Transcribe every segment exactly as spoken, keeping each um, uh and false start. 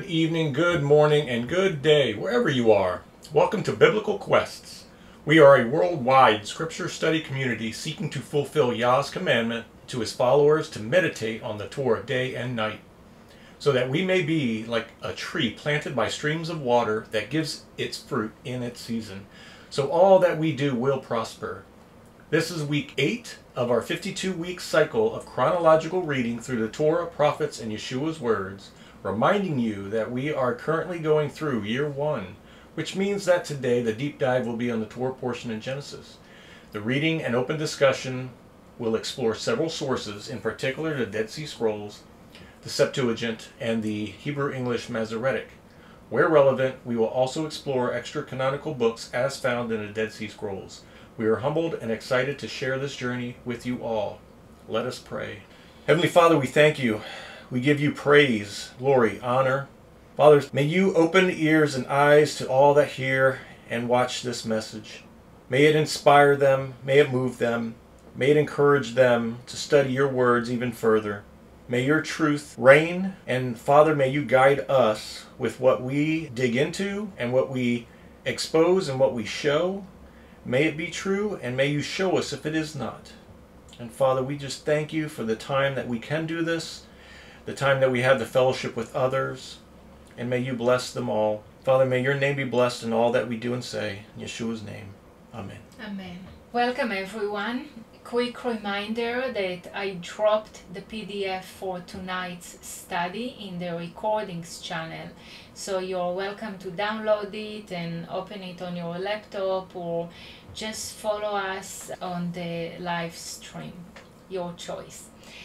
evening, good morning, and good day, wherever you are. Welcome to Biblical Quests. We are a worldwide scripture study community seeking to fulfill Yah's commandment to his followers to meditate on the Torah day and night, so that we may be like a tree planted by streams of water that gives its fruit in its season. So all that we do will prosper. This is week eight of our fifty-two week cycle of chronological reading through the Torah, prophets, and Yeshua's words, reminding you that we are currently going through year one, which means that today the deep dive will be on the Torah portion in Genesis. The reading and open discussion will explore several sources, in particular the Dead Sea Scrolls, the Septuagint, and the Hebrew-English Masoretic. Where relevant, we will also explore extra canonical books as found in the Dead Sea Scrolls. We are humbled and excited to share this journey with you all. Let us pray. Heavenly Father, we thank you. We give you praise, glory, honor. Father, may you open ears and eyes to all that hear and watch this message. May it inspire them, may it move them, may it encourage them to study your words even further. May your truth reign, and Father, may you guide us with what we dig into and what we expose and what we show. May it be true, and may you show us if it is not. And Father, we just thank you for the time that we can do this, the time that we have the fellowship with others, and may you bless them all. Father, may your name be blessed in all that we do and say. In Yeshua's name, amen. Amen. Welcome everyone. Quick reminder that I dropped the P D F for tonight's study in the recordings channel. So you're welcome to download it and open it on your laptop, or just follow us on the live stream. Your choice.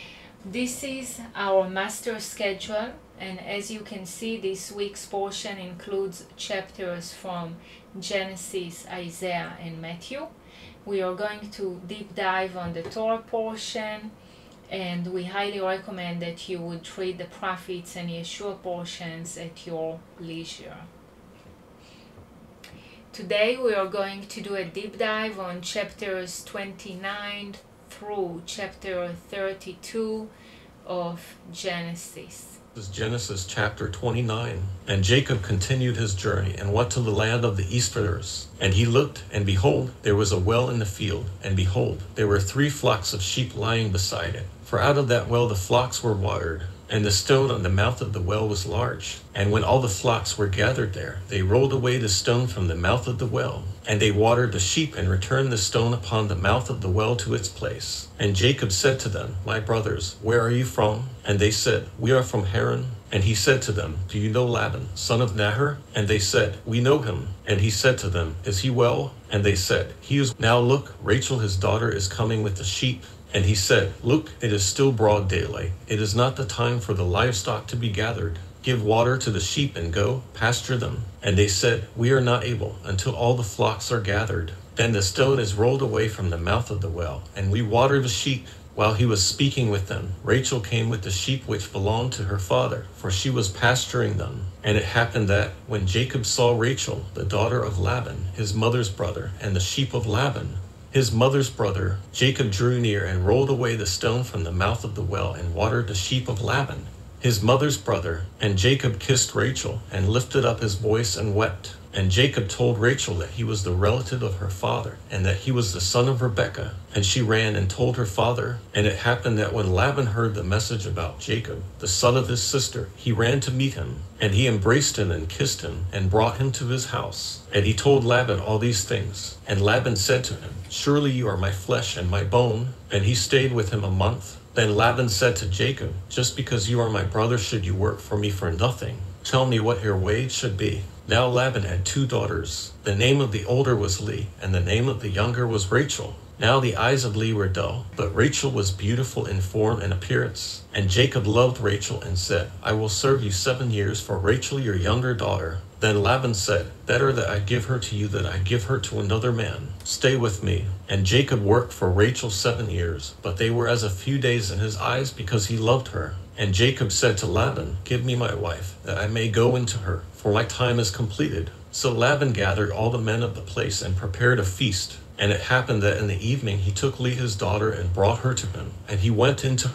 This is our master schedule, and as you can see, this week's portion includes chapters from Genesis, Isaiah, and Matthew. We are going to deep dive on the Torah portion, and we highly recommend that you would read the prophets and Yeshua portions at your leisure. Today we are going to do a deep dive on chapters twenty-nine through chapter thirty-two of Genesis. This is Genesis chapter twenty-nine. And Jacob continued his journey and went to the land of the Easterners. And he looked, and behold, there was a well in the field, and behold, there were three flocks of sheep lying beside it. For out of that well the flocks were watered, and the stone on the mouth of the well was large. And when all the flocks were gathered there, they rolled away the stone from the mouth of the well. And they watered the sheep, and returned the stone upon the mouth of the well to its place. And Jacob said to them, My brothers, where are you from? And they said, We are from Haran. And he said to them, Do you know Laban, son of Nahor? And they said, We know him. And he said to them, Is he well? And they said, He is. Now look, Rachel his daughter is coming with the sheep. And he said, Look, it is still broad daylight. It is not the time for the livestock to be gathered. Give water to the sheep and go, pasture them. And they said, We are not able until all the flocks are gathered. Then the stone is rolled away from the mouth of the well, and we water the sheep. While he was speaking with them, Rachel came with the sheep which belonged to her father, for she was pasturing them. And it happened that, when Jacob saw Rachel, the daughter of Laban, his mother's brother, and the sheep of Laban, his mother's brother, Jacob drew near and rolled away the stone from the mouth of the well and watered the sheep of Laban, his mother's brother. And Jacob kissed Rachel and lifted up his voice and wept. And Jacob told Rachel that he was the relative of her father, and that he was the son of Rebekah. And she ran and told her father. And it happened that when Laban heard the message about Jacob, the son of his sister, he ran to meet him. And he embraced him and kissed him, and brought him to his house. And he told Laban all these things. And Laban said to him, Surely you are my flesh and my bone. And he stayed with him a month. Then Laban said to Jacob, Just because you are my brother should you work for me for nothing? Tell me what your wage should be. Now Laban had two daughters. The name of the older was Leah, and the name of the younger was Rachel. Now the eyes of Leah were dull, but Rachel was beautiful in form and appearance. And Jacob loved Rachel and said, I will serve you seven years for Rachel your younger daughter. Then Laban said, Better that I give her to you than I give her to another man. Stay with me. And Jacob worked for Rachel seven years, but they were as a few days in his eyes because he loved her. And Jacob said to Laban, Give me my wife, that I may go into her, for my time is completed. So Laban gathered all the men of the place and prepared a feast. And it happened that in the evening he took Leah his daughter and brought her to him. And he went into her.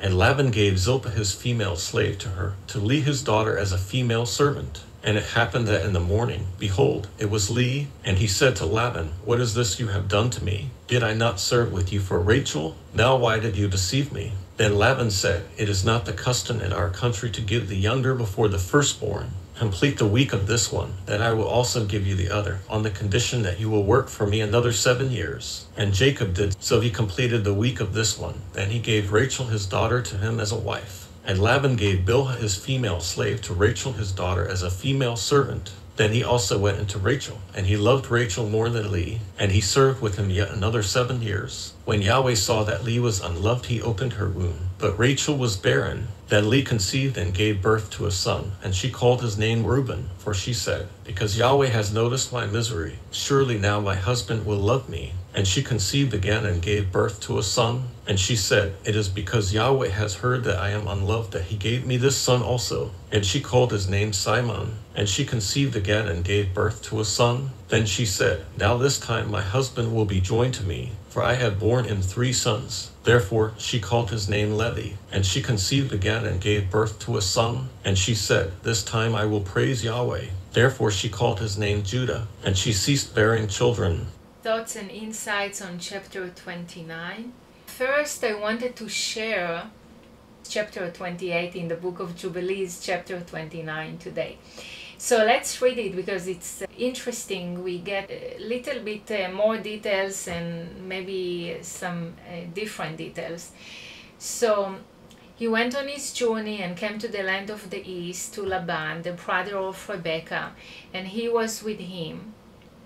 And Laban gave Zilpah his female slave to her, to Leah his daughter as a female servant. And it happened that in the morning, behold, it was Leah, and he said to Laban, What is this you have done to me? Did I not serve with you for Rachel? Now why did you deceive me? Then Laban said, It is not the custom in our country to give the younger before the firstborn. Complete the week of this one, that I will also give you the other, on the condition that you will work for me another seven years. And Jacob did, so he completed the week of this one. Then he gave Rachel his daughter to him as a wife. And Laban gave Bilhah his female slave to Rachel his daughter as a female servant. Then he also went into Rachel, and he loved Rachel more than Leah, and he served with him yet another seven years. When Yahweh saw that Leah was unloved, he opened her womb. But Rachel was barren. Then Leah conceived and gave birth to a son, and she called his name Reuben, for she said, Because Yahweh has noticed my misery, surely now my husband will love me. And she conceived again and gave birth to a son. And she said, It is because Yahweh has heard that I am unloved that he gave me this son also. And she called his name Simon. And she conceived again and gave birth to a son. Then she said, Now this time my husband will be joined to me, for I have borne him three sons. Therefore she called his name Levi. And she conceived again and gave birth to a son. And she said, This time I will praise Yahweh. Therefore she called his name Judah. And she ceased bearing children. Thoughts and insights on chapter twenty-nine. First, I wanted to share chapter twenty-eight in the book of Jubilees, chapter twenty-nine today. So let's read it because it's interesting. We get a little bit uh, more details and maybe some uh, different details. So he went on his journey and came to the land of the east, to Laban, the brother of Rebekah, and he was with him.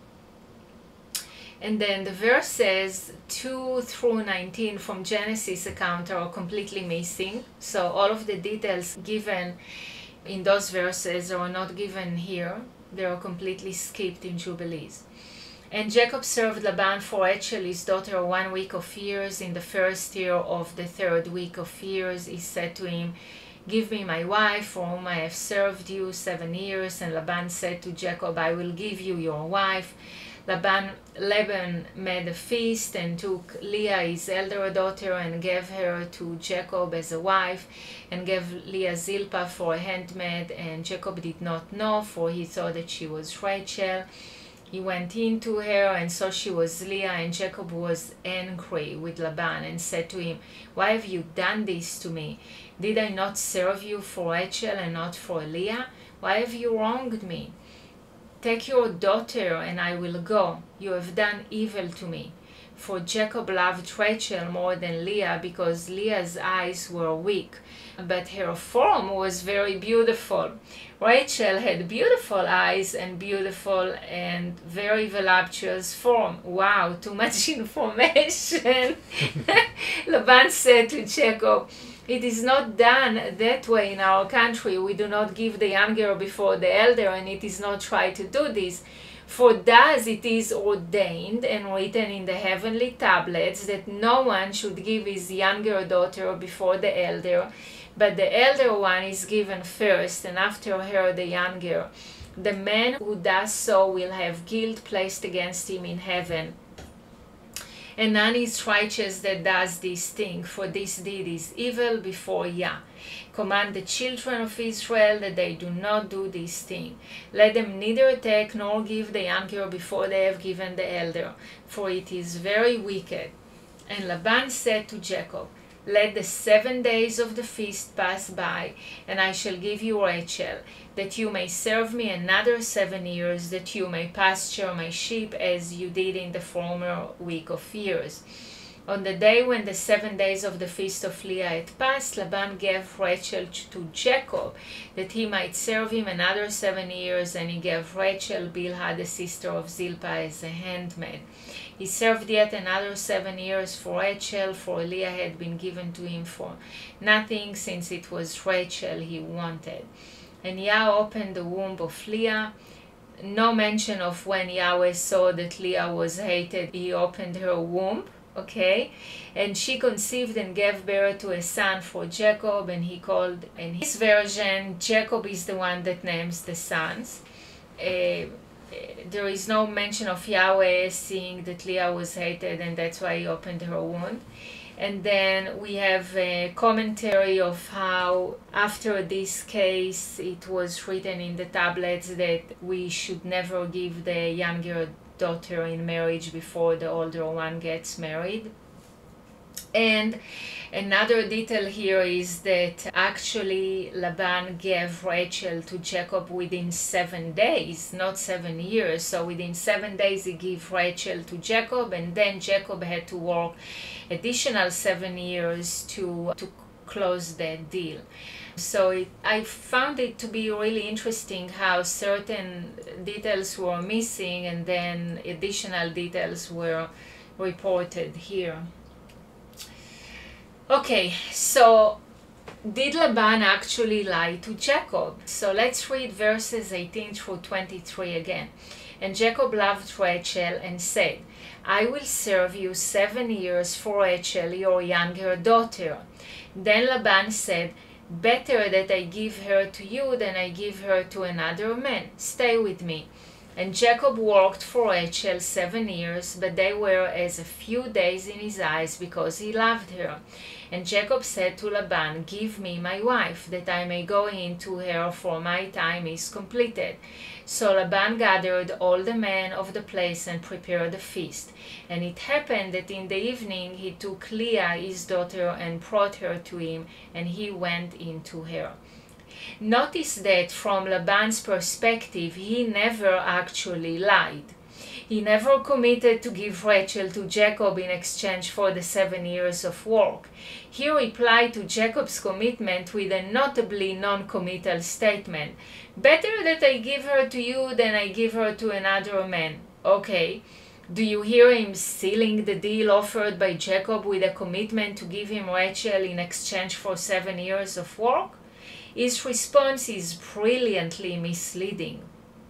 And then the verse says two through nineteen from Genesis account are completely missing. So all of the details given in those verses are not given here. They are completely skipped in Jubilees. And Jacob served Laban for Rachel his daughter one week of years. In the first year of the third week of years, he said to him, Give me my wife, for whom I have served you seven years. And Laban said to Jacob, I will give you your wife. Laban, Laban made a feast and took Leah his elder daughter and gave her to Jacob as a wife, and gave Leah Zilpah for a handmaid. And Jacob did not know, for he thought that she was Rachel. He went in to her and saw she was Leah, and Jacob was angry with Laban and said to him, Why have you done this to me? Did I not serve you for Rachel and not for Leah? Why have you wronged me? Take your daughter and I will go. You have done evil to me. For Jacob loved Rachel more than Leah, because Leah's eyes were weak, but her form was very beautiful. Rachel had beautiful eyes and beautiful and very voluptuous form. Wow, too much information. Laban said to Jacob, It is not done that way in our country. We do not give the younger before the elder, and it is not right to do this. For thus it is ordained and written in the heavenly tablets that no one should give his younger daughter before the elder, but the elder one is given first, and after her the younger. The man who does so will have guilt placed against him in heaven. And none is righteous that does this thing, for this deed is evil before Yah. Command the children of Israel that they do not do this thing. Let them neither take nor give the younger before they have given the elder, for it is very wicked. And Laban said to Jacob, Let the seven days of the feast pass by, and I shall give you Rachel, that you may serve me another seven years, that you may pasture my sheep as you did in the former week of years. On the day when the seven days of the feast of Leah had passed, Laban gave Rachel to Jacob, that he might serve him another seven years, and he gave Rachel Bilhah, the sister of Zilpah, as a handmaid. He served yet another seven years for Rachel, for Leah had been given to him for nothing, since it was Rachel he wanted. And Yah opened the womb of Leah. No mention of when Yahweh saw that Leah was hated, he opened her womb. Okay, and she conceived and gave birth to a son for Jacob, and he called, in his version, Jacob is the one that names the sons. Uh, there is no mention of Yahweh seeing that Leah was hated, and that's why he opened her womb. And then we have a commentary of how after this case it was written in the tablets that we should never give the younger daughter in marriage before the older one gets married. And another detail here is that actually Laban gave Rachel to Jacob within seven days, not seven years. So within seven days he gave Rachel to Jacob, and then Jacob had to work additional seven years to, to close that deal. So it, I found it to be really interesting how certain details were missing and then additional details were reported here. Okay, so did Laban actually lie to Jacob? So let's read verses eighteen through twenty-three again. And Jacob loved Rachel and said, I will serve you seven years for Rachel, your younger daughter. Then Laban said, better that I give her to you than I give her to another man. Stay with me. And Jacob worked for Rachel seven years, but they were as a few days in his eyes because he loved her. And Jacob said to Laban, give me my wife, that I may go in to her, for my time is completed. So Laban gathered all the men of the place and prepared a feast. And it happened that in the evening he took Leah his daughter and brought her to him, and he went in to her. Notice that from Laban's perspective, he never actually lied. He never committed to give Rachel to Jacob in exchange for the seven years of work. He replied to Jacob's commitment with a notably non-committal statement. Better that I give her to you than I give her to another man. Okay, do you hear him sealing the deal offered by Jacob with a commitment to give him Rachel in exchange for seven years of work? His response is brilliantly misleading.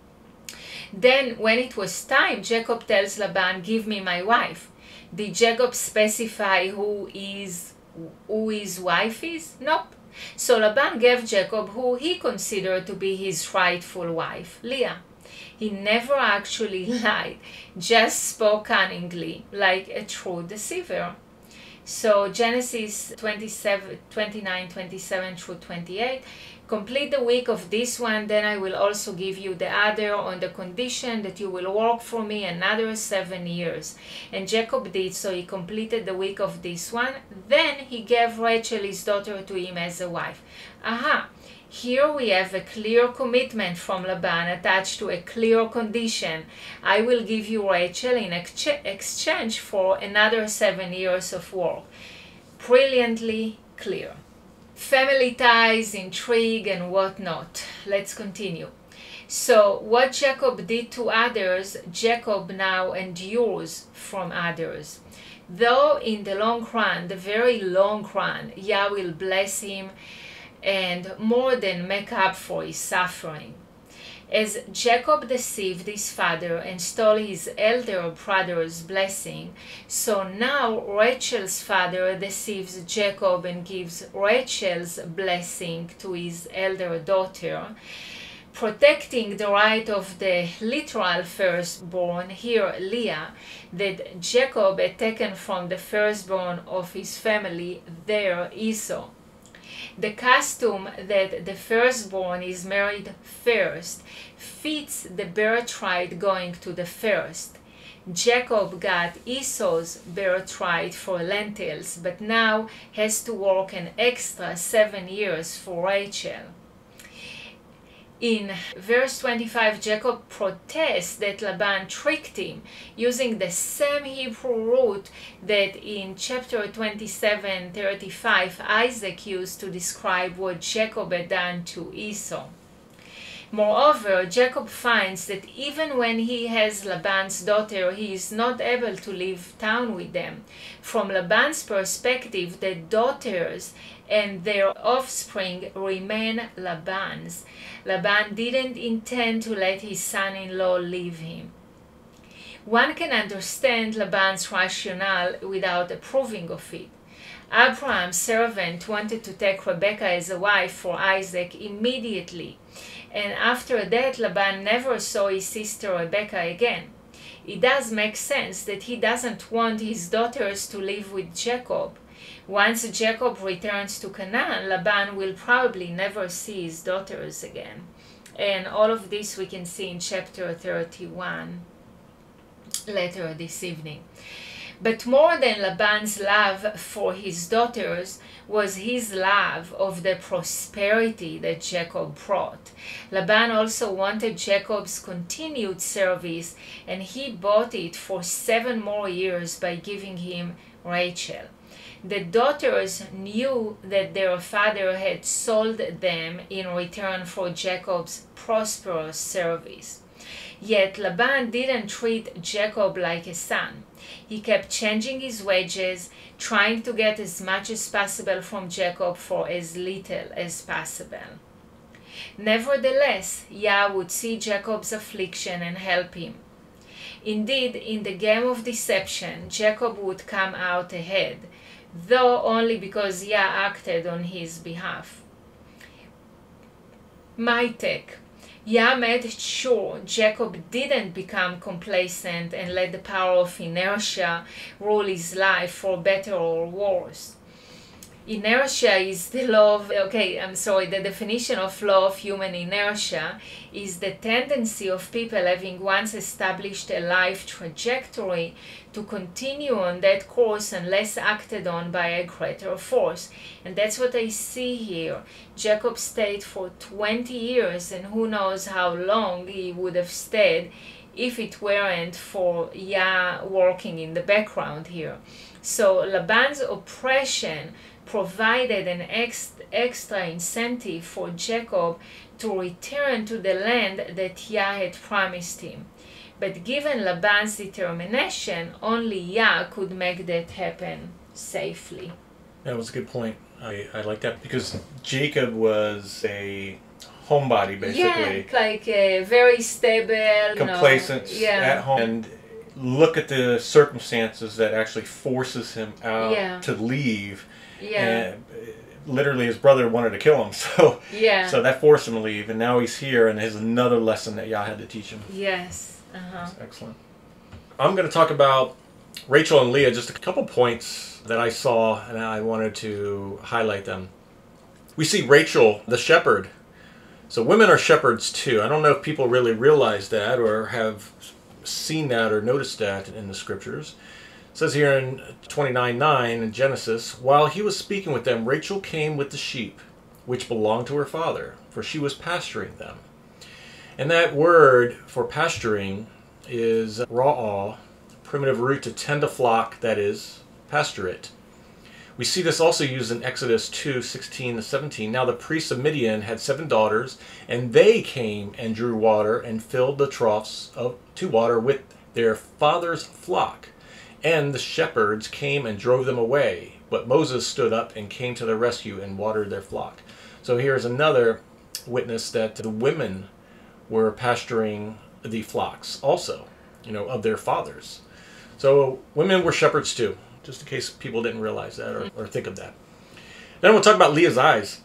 Then, when it was time, Jacob tells Laban, give me my wife. Did Jacob specify who is, who his wife is? Nope. So Laban gave Jacob who he considered to be his rightful wife, Leah. He never actually lied, just spoke cunningly, like a true deceiver. So Genesis twenty-seven, twenty-nine, twenty-seven through twenty-eight. Complete the week of this one, then I will also give you the other, on the condition that you will work for me another seven years. And Jacob did, so he completed the week of this one. Then he gave Rachel his daughter to him as a wife. Aha! Here we have a clear commitment from Laban attached to a clear condition. I will give you Rachel in ex exchange for another seven years of work. Brilliantly clear. Family ties, intrigue, and whatnot. Let's continue. So, what Jacob did to others, Jacob now endures from others. Though in the long run, the very long run, Yah will bless him and more than make up for his suffering. As Jacob deceived his father and stole his elder brother's blessing, so now Rachel's father deceives Jacob and gives Rachel's blessing to his elder daughter, protecting the right of the literal firstborn, here Leah, that Jacob had taken from the firstborn of his family, there Esau. The custom that the firstborn is married first fits the birthright going to the first. Jacob got Esau's birthright for lentils, but now has to work an extra seven years for Rachel. In verse twenty-five, Jacob protests that Laban tricked him using the same Hebrew root that in chapter twenty-seven thirty-five Isaac used to describe what Jacob had done to Esau. Moreover, Jacob finds that even when he has Laban's daughter, he is not able to leave town with them. From Laban's perspective, the daughters and their offspring remain Laban's. Laban didn't intend to let his son-in-law leave him. One can understand Laban's rationale without approving of it. Abraham's servant wanted to take Rebekah as a wife for Isaac immediately, and after that Laban never saw his sister Rebekah again. It does make sense that he doesn't want his daughters to live with Jacob. Once Jacob returns to Canaan, Laban will probably never see his daughters again. And all of this we can see in chapter thirty-one later this evening. But more than Laban's love for his daughters was his love of the prosperity that Jacob brought. Laban also wanted Jacob's continued service, and he bought it for seven more years by giving him Rachel. The daughters knew that their father had sold them in return for Jacob's prosperous service. Yet Laban didn't treat Jacob like a son. He kept changing his wages, trying to get as much as possible from Jacob for as little as possible. Nevertheless, Yah would see Jacob's affliction and help him. Indeed, in the game of deception, Jacob would come out ahead, though only because Yah acted on his behalf. My take. Yah made sure Jacob didn't become complacent and let the power of inertia rule his life for better or worse. Inertia is the law of, okay, I'm sorry, the definition of law of human inertia is the tendency of people having once established a life trajectory to continue on that course unless acted on by a greater force. And that's what I see here. Jacob stayed for twenty years, and who knows how long he would have stayed if it weren't for Yah working in the background here. So Laban's oppression provided an ex extra incentive for Jacob to return to the land that Yah had promised him. But given Laban's determination, only Yah could make that happen safely. That was a good point. I, I like that because Jacob was a homebody, basically. Yeah, like a very stable, complacent, no, yeah. at home. And look at the circumstances that actually forces him out Yeah. to leave. Yeah. And literally his brother wanted to kill him, so Yeah. so that forced him to leave, and now he's here, and there's another lesson that Yah had to teach him. Yes. Uh-huh. That's excellent. I'm going to talk about Rachel and Leah, just a couple points that I saw, and I wanted to highlight them. We see Rachel, the shepherd. So women are shepherds too. I don't know if people really realize that or have seen that or noticed that in the scriptures. It says here in twenty-nine nine in Genesis, while he was speaking with them, Rachel came with the sheep, which belonged to her father, for she was pasturing them. And that word for pasturing is ra'ah, primitive root to tend a flock, that is, pasture it. We see this also used in Exodus two sixteen to seventeen. Now the priests of Midian had seven daughters, and they came and drew water and filled the troughs of, to water with their father's flock. And the shepherds came and drove them away. But Moses stood up and came to their rescue and watered their flock. So here's another witness that the women were pasturing the flocks also, you know, of their fathers. So women were shepherds too, just in case people didn't realize that or, or think of that. Then we'll talk about Leah's eyes.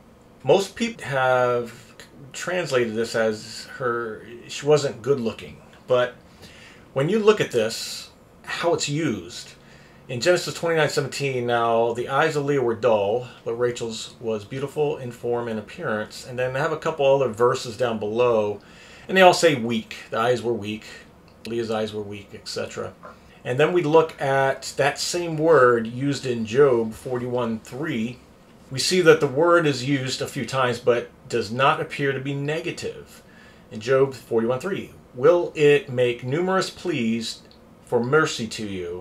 Most people have translated this as her, she wasn't good looking. But when you look at this, how it's used, in Genesis twenty-nine seventeen, now the eyes of Leah were dull, but Rachel's was beautiful in form and appearance. And then I have a couple other verses down below, and they all say weak. The eyes were weak, Leah's eyes were weak, et cetera. And then we look at that same word used in Job forty-one three. We see that the word is used a few times, but does not appear to be negative. In Job forty-one three, will it make numerous pleas for mercy to you,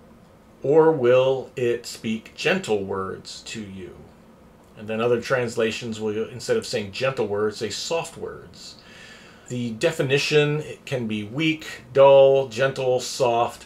or will it speak gentle words to you? And then other translations will, instead of saying gentle words, say soft words. The definition can be weak, dull, gentle, soft.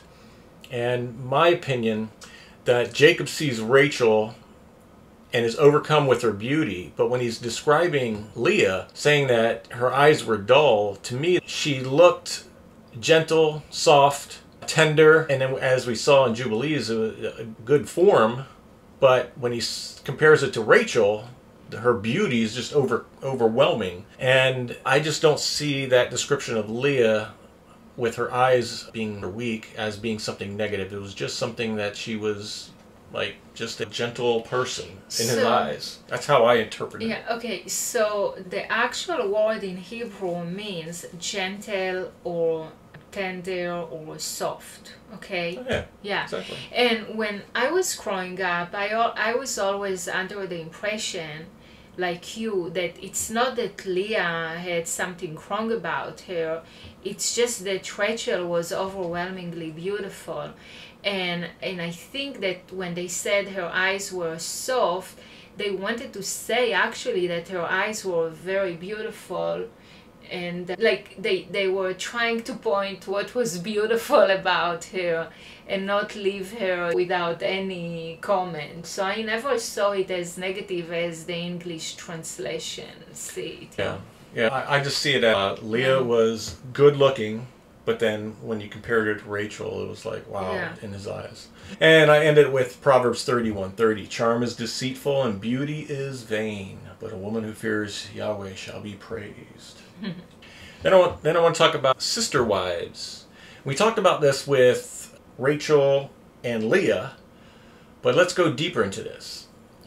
And my opinion, that Jacob sees Rachel and is overcome with her beauty, but when he's describing Leah, saying that her eyes were dull, to me, she looked gentle, soft, tender, and then as we saw in Jubilees, a, a good form. But when he s compares it to Rachel, her beauty is just over overwhelming. And I just don't see that description of Leah with her eyes being weak as being something negative. It was just something that she was like just a gentle person in So- his eyes. That's how I interpret it. Yeah, okay, so the actual word in Hebrew means gentle or tender or soft, okay? Oh, yeah, Yeah. exactly. And when I was growing up, I, al- I was always under the impression, like you, that it's not that Leah had something wrong about her, it's just that Rachel was overwhelmingly beautiful. And, and I think that when they said her eyes were soft, they wanted to say actually that her eyes were very beautiful, and uh, like they they were trying to point what was beautiful about her and not leave her without any comment. So I never saw it as negative as the English translation see it. Yeah, yeah. I, I just see it as uh, Leah Yeah. was good looking, but then when you compared her to Rachel, it was like, wow, Yeah. in his eyes. And I ended with Proverbs thirty-one thirty. Charm is deceitful and beauty is vain, but a woman who fears Yahweh shall be praised. Then I, want, then I want to talk about sister wives. We talked about this with Rachel and Leah, but let's go deeper into this.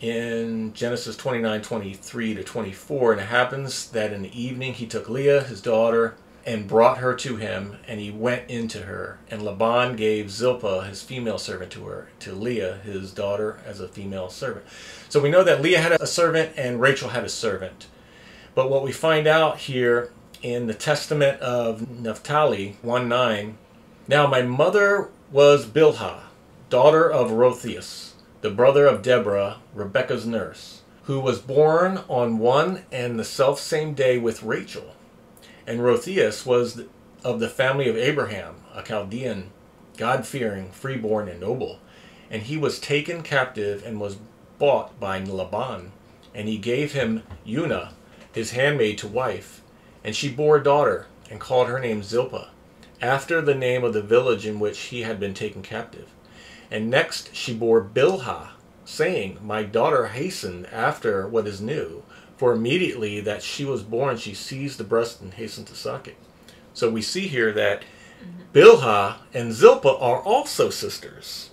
In Genesis twenty-nine twenty-three to twenty-four, and it happens that in the evening he took Leah, his daughter, and brought her to him, and he went into her. And Laban gave Zilpah, his female servant, to her, to Leah, his daughter, as a female servant. So we know that Leah had a servant and Rachel had a servant. But what we find out here in the Testament of Naphtali one nine, now my mother was Bilhah, daughter of Rotheus, the brother of Deborah, Rebekah's nurse, who was born on one and the selfsame day with Rachel. And Rotheus was of the family of Abraham, a Chaldean, God-fearing, freeborn, and noble. And he was taken captive and was bought by Laban. And he gave him Una, his handmaid, to wife. And she bore a daughter, and called her name Zilpah, after the name of the village in which he had been taken captive. And next she bore Bilhah, saying, My daughter hastened after what is new. For immediately that she was born, she seized the breast and hastened to suck it. So we see here that Bilhah and Zilpah are also sisters.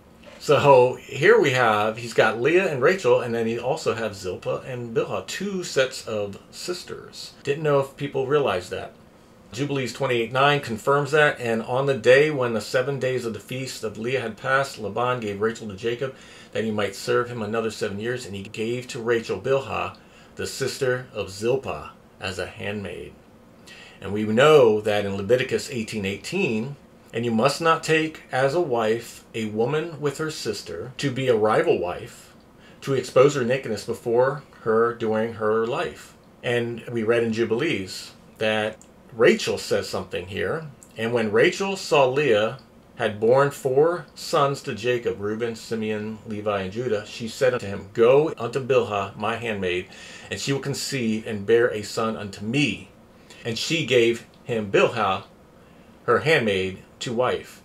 So here we have, he's got Leah and Rachel, and then he also has Zilpah and Bilhah, two sets of sisters. Didn't know if people realized that. Jubilees twenty-eight nine confirms that, and on the day when the seven days of the feast of Leah had passed, Laban gave Rachel to Jacob, that he might serve him another seven years, and he gave to Rachel Bilhah, the sister of Zilpah, as a handmaid. And we know that in Leviticus eighteen eighteen, and you must not take as a wife a woman with her sister to be a rival wife, to expose her nakedness before her during her life. And we read in Jubilees that Rachel says something here. And when Rachel saw Leah had borne four sons to Jacob, Reuben, Simeon, Levi, and Judah, she said unto him, Go unto Bilhah, my handmaid, and she will conceive and bear a son unto me. And she gave him Bilhah, her handmaid, to wife.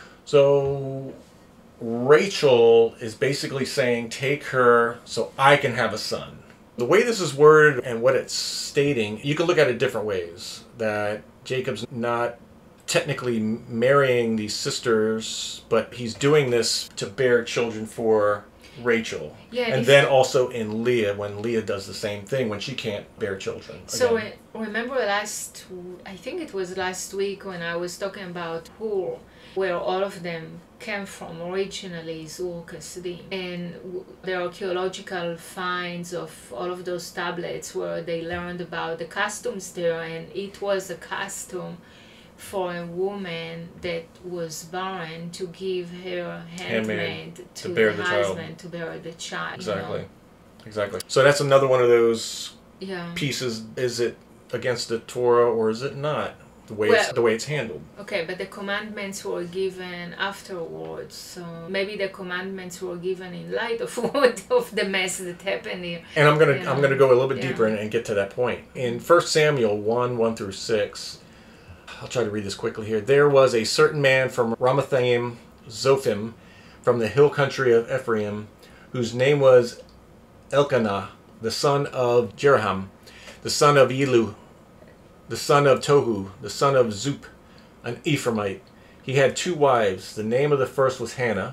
So Rachel is basically saying, take her so I can have a son. The way this is worded and what it's stating, you can look at it different ways. That Jacob's not technically marrying these sisters, but he's doing this to bear children for Rachel. Yeah, and then also in Leah, when Leah does the same thing when she can't bear children. So again. uh, remember last, I think it was last week when I was talking about Hur, where all of them came from originally, Zur Kasdim. And w- the archaeological finds of all of those tablets where they learned about the customs there, and it was a custom for a woman that was barren to give her handmaid, Handmaid to, to bear the, the child. husband to bear the child. you know? Exactly. Exactly. So that's another one of those Yeah. pieces. Is it against the Torah or is it not? The way it's Well- the way it's handled. Okay, but the commandments were given afterwards, so maybe the commandments were given in light of what of the mess that happened here. And I'm gonna Yeah. I'm gonna go a little bit Yeah. deeper and, and get to that point. In First Samuel one one through six, I'll try to read this quickly here. There was a certain man from Ramathaim Zophim, from the hill country of Ephraim, whose name was Elkanah, the son of Jeraham, the son of Elu, the son of Tohu, the son of Zup, an Ephraimite. He had two wives. The name of the first was Hannah,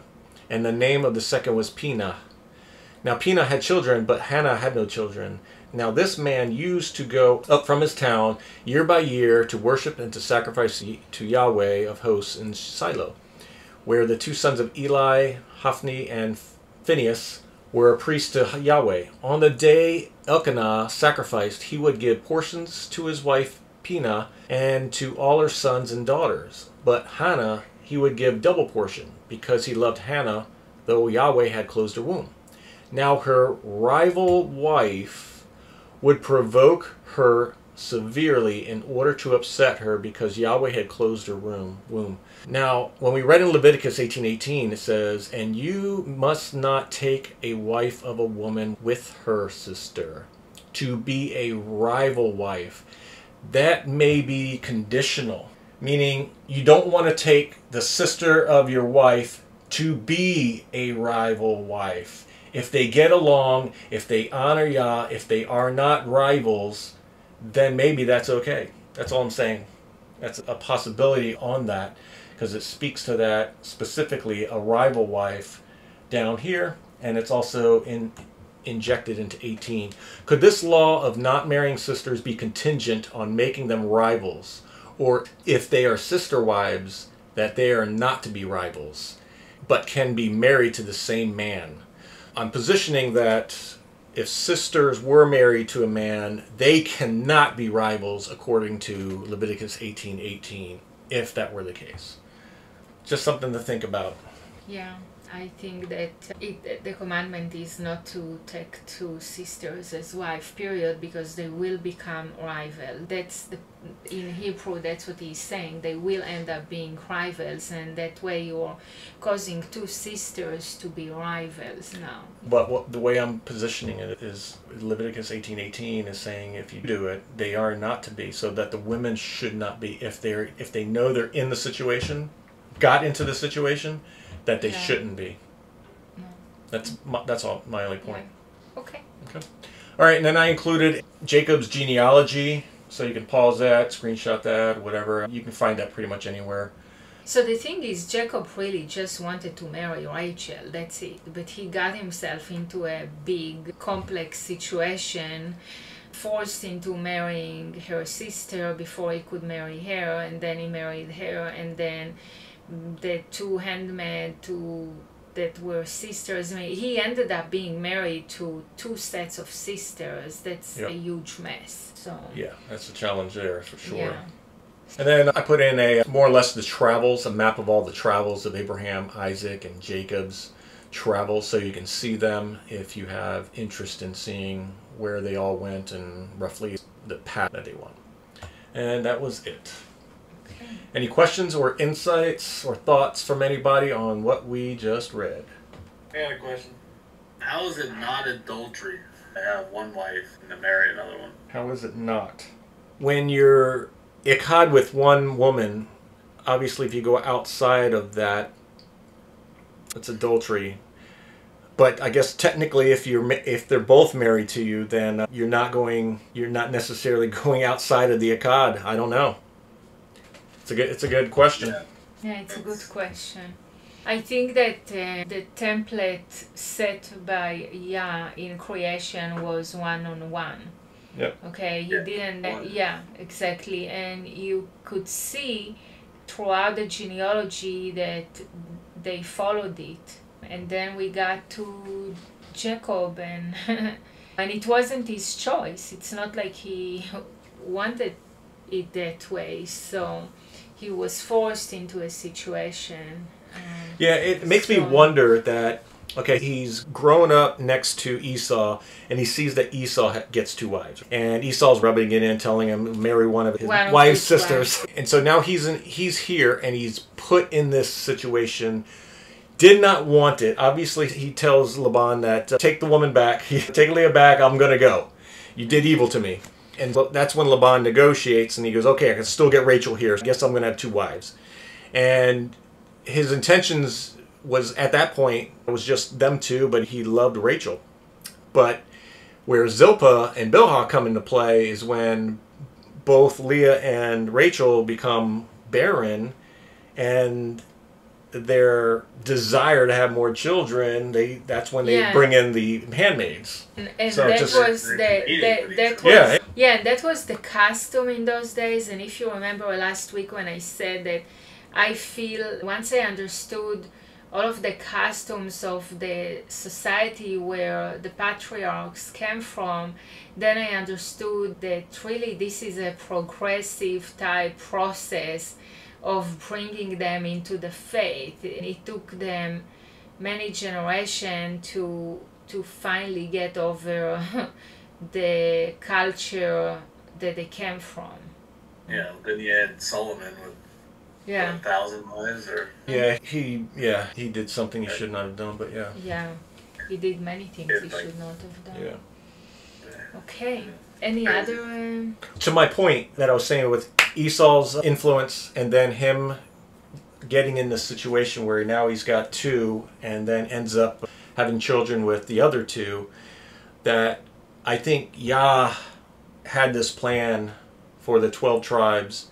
and the name of the second was Peninnah. Now Peninnah had children, but Hannah had no children. Now this man used to go up from his town year by year to worship and to sacrifice to Yahweh of hosts in Shiloh, where the two sons of Eli, Hophni and Phinehas, were a priest to Yahweh. On the day Elkanah sacrificed, he would give portions to his wife Peninnah and to all her sons and daughters. But Hannah he would give double portion, because he loved Hannah, though Yahweh had closed her womb. Now her rival wife would provoke her severely in order to upset her, because Yahweh had closed her womb. Now, when we read in Leviticus eighteen eighteen, it says, "And you must not take a wife of a woman with her sister, to be a rival wife." That may be conditional, meaning you don't want to take the sister of your wife to be a rival wife. If they get along, if they honor Yah, if they are not rivals, then maybe that's okay. That's all I'm saying. That's a possibility on that, because it speaks to that specifically, a rival wife down here, and it's also in injected into eighteen. Could this law of not marrying sisters be contingent on making them rivals, or if they are sister wives, that they are not to be rivals, but can be married to the same man? I'm positioning that if sisters were married to a man, they cannot be rivals according to Leviticus eighteen eighteen, if that were the case. Just something to think about. Yeah, I think that it, the commandment is not to take two sisters as wife, period, because they will become rival. That's the, in Hebrew, that's what he's saying. They will end up being rivals, and that way you're causing two sisters to be rivals now. But what, the way I'm positioning it is Leviticus eighteen eighteen is saying if you do it, they are not to be, so that the women should not be, if they're if they know they're in the situation, got into the situation, that they yeah. shouldn't be. No. That's my, that's all my only point. Yeah. Okay. Okay. All right, and then I included Jacob's genealogy, so you can pause that, screenshot that, whatever. You can find that pretty much anywhere. So the thing is, Jacob really just wanted to marry Rachel, that's it. But he got himself into a big, complex situation, forced into marrying her sister before he could marry her, and then he married her, and then the two handmaids two that were sisters. I mean, he ended up being married to two sets of sisters. That's yep. a huge mess. So yeah, that's a challenge there for sure. Yeah. And then I put in a more or less the travels, a map of all the travels of Abraham, Isaac, and Jacob's travels, so you can see them if you have interest in seeing where they all went and roughly the path that they went. And that was it. Any questions or insights or thoughts from anybody on what we just read? I got a question. How is it not adultery to have one wife and to marry another one? How is it not? When you're ikhad with one woman, obviously if you go outside of that, it's adultery. But I guess technically if you're if they're both married to you, then you're not going you're not necessarily going outside of the ikhad. I don't know. It's a good, it's a good question. Yeah, yeah it's a good question. I think that uh, the template set by Yah in creation was one-on-one. Yep. Okay, you yeah. didn't, uh, yeah, exactly. And you could see throughout the genealogy that they followed it. And then we got to Jacob, and, and it wasn't his choice. It's not like he wanted it that way. So he was forced into a situation. Um, yeah, it makes so, me wonder that, okay, he's grown up next to Esau, and he sees that Esau gets two wives. And Esau's rubbing it in, telling him marry one of his one wife's of sisters. Wives. And so now he's in, he's here, and he's put in this situation. Did not want it. Obviously, he tells Laban that, uh, take the woman back. Take Leah back, I'm going to go. You did evil to me. And that's when Laban negotiates, and he goes, okay, I can still get Rachel here. I guess I'm going to have two wives. And his intentions was, at that point, it was just them two, but he loved Rachel. But where Zilpah and Bilhah come into play is when both Leah and Rachel become barren, and their desire to have more children, they that's when they Yeah. bring in the handmaids. And, and So that just- was the, that, that was Yeah. yeah, and that was the custom in those days. And if you remember last week when I said that, I feel once I understood all of the customs of the society where the patriarchs came from, then I understood that really this is a progressive type process of bringing them into the faith. It took them many generations to to finally get over the culture that they came from. Yeah, then you had Solomon with Yeah, a thousand wives, or Yeah, he yeah he did something he should not have done, but yeah. yeah. He did many things he should not have done. Yeah. Okay. Any other? Um, To my point that I was saying with Esau's influence and then him getting in this situation where now he's got two and then ends up having children with the other two, that I think Yah had this plan for the twelve tribes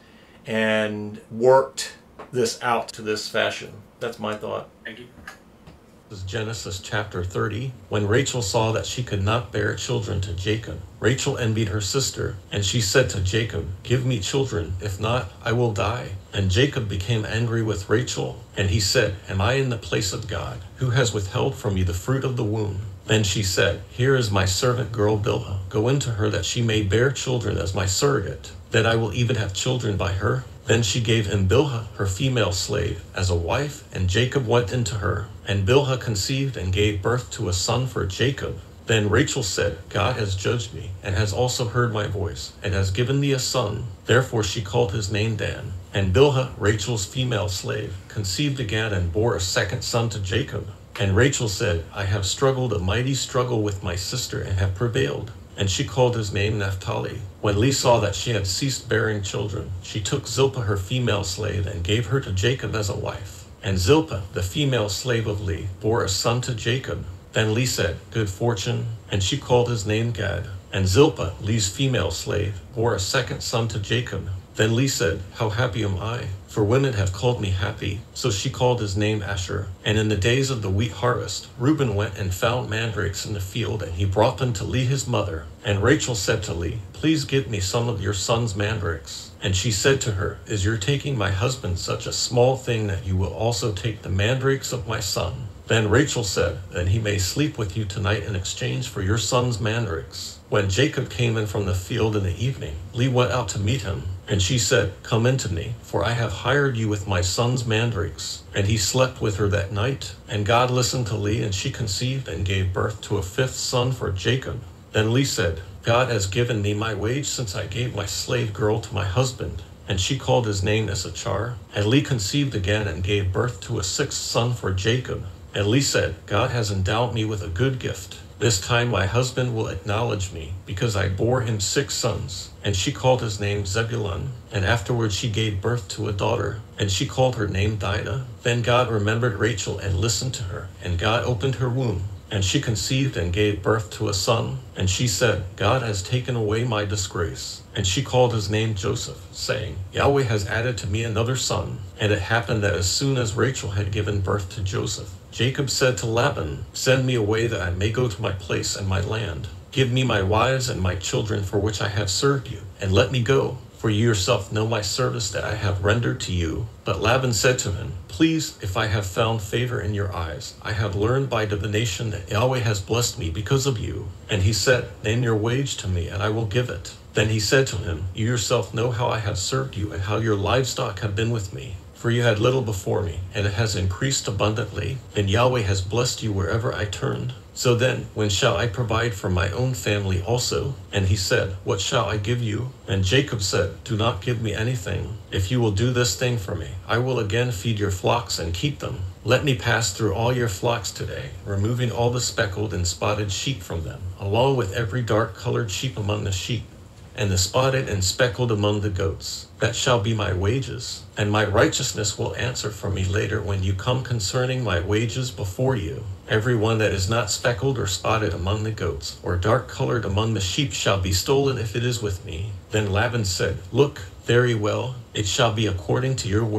and worked this out to this fashion. That's my thought. thank you. This is Genesis chapter thirty. When Rachel saw that she could not bear children to Jacob, Rachel envied her sister, and she said to Jacob, "Give me children, if not, I will die." And Jacob became angry with Rachel, and he said, "Am I in the place of God, who has withheld from you the fruit of the womb?" Then she said, "Here is my servant girl Bilhah. Go into her that she may bear children as my surrogate, that I will even have children by her." Then she gave him Bilhah, her female slave, as a wife, and Jacob went into her. And Bilhah conceived and gave birth to a son for Jacob. Then Rachel said, "God has judged me, and has also heard my voice, and has given thee a son." Therefore she called his name Dan. And Bilhah, Rachel's female slave, conceived again and bore a second son to Jacob. And Rachel said, "I have struggled a mighty struggle with my sister, and have prevailed." And she called his name Naphtali. When Leah saw that she had ceased bearing children, she took Zilpah her female slave, and gave her to Jacob as a wife. And Zilpah, the female slave of Leah, bore a son to Jacob. Then Leah said, "Good fortune," and she called his name Gad. And Zilpah, Leah's female slave, bore a second son to Jacob. Then Leah said, "How happy am I, for women have called me happy." So she called his name Asher. And in the days of the wheat harvest, Reuben went and found mandrakes in the field, and he brought them to Leah his mother. And Rachel said to Leah, "Please give me some of your son's mandrakes." And she said to her, "Is your taking my husband such a small thing that you will also take the mandrakes of my son?" Then Rachel said, "Then he may sleep with you tonight in exchange for your son's mandrakes." When Jacob came in from the field in the evening, Leah went out to meet him. And she said, "Come in to me, for I have hired you with my son's mandrakes." And he slept with her that night. And God listened to Leah, and she conceived and gave birth to a fifth son for Jacob. Then Leah said, "God has given me my wage since I gave my slave girl to my husband." And she called his name Issachar. And Leah conceived again and gave birth to a sixth son for Jacob. And Leah said, "God has endowed me with a good gift. This time my husband will acknowledge me, because I bore him six sons." And she called his name Zebulun. And afterward she gave birth to a daughter, and she called her name Dinah. Then God remembered Rachel and listened to her, and God opened her womb. And she conceived and gave birth to a son. And she said, "God has taken away my disgrace." And she called his name Joseph, saying, "Yahweh has added to me another son." And it happened that as soon as Rachel had given birth to Joseph, Jacob said to Laban, "Send me away that I may go to my place and my land. Give me my wives and my children for which I have served you, and let me go. For you yourself know my service that I have rendered to you." But Laban said to him, "Please, if I have found favor in your eyes, I have learned by divination that Yahweh has blessed me because of you." And he said, "Name your wage to me, and I will give it." Then he said to him, "You yourself know how I have served you, and how your livestock have been with me. For you had little before me, and it has increased abundantly, and Yahweh has blessed you wherever I turned. So then, when shall I provide for my own family also?" And he said, "What shall I give you?" And Jacob said, "Do not give me anything. If you will do this thing for me, I will again feed your flocks and keep them. Let me pass through all your flocks today, removing all the speckled and spotted sheep from them, along with every dark-colored sheep among the sheep, and the spotted and speckled among the goats. That shall be my wages, and my righteousness will answer for me later when you come concerning my wages before you. Every one that is not speckled or spotted among the goats, or dark-colored among the sheep, shall be stolen if it is with me." Then Laban said, "Look, very well, it shall be according to your word."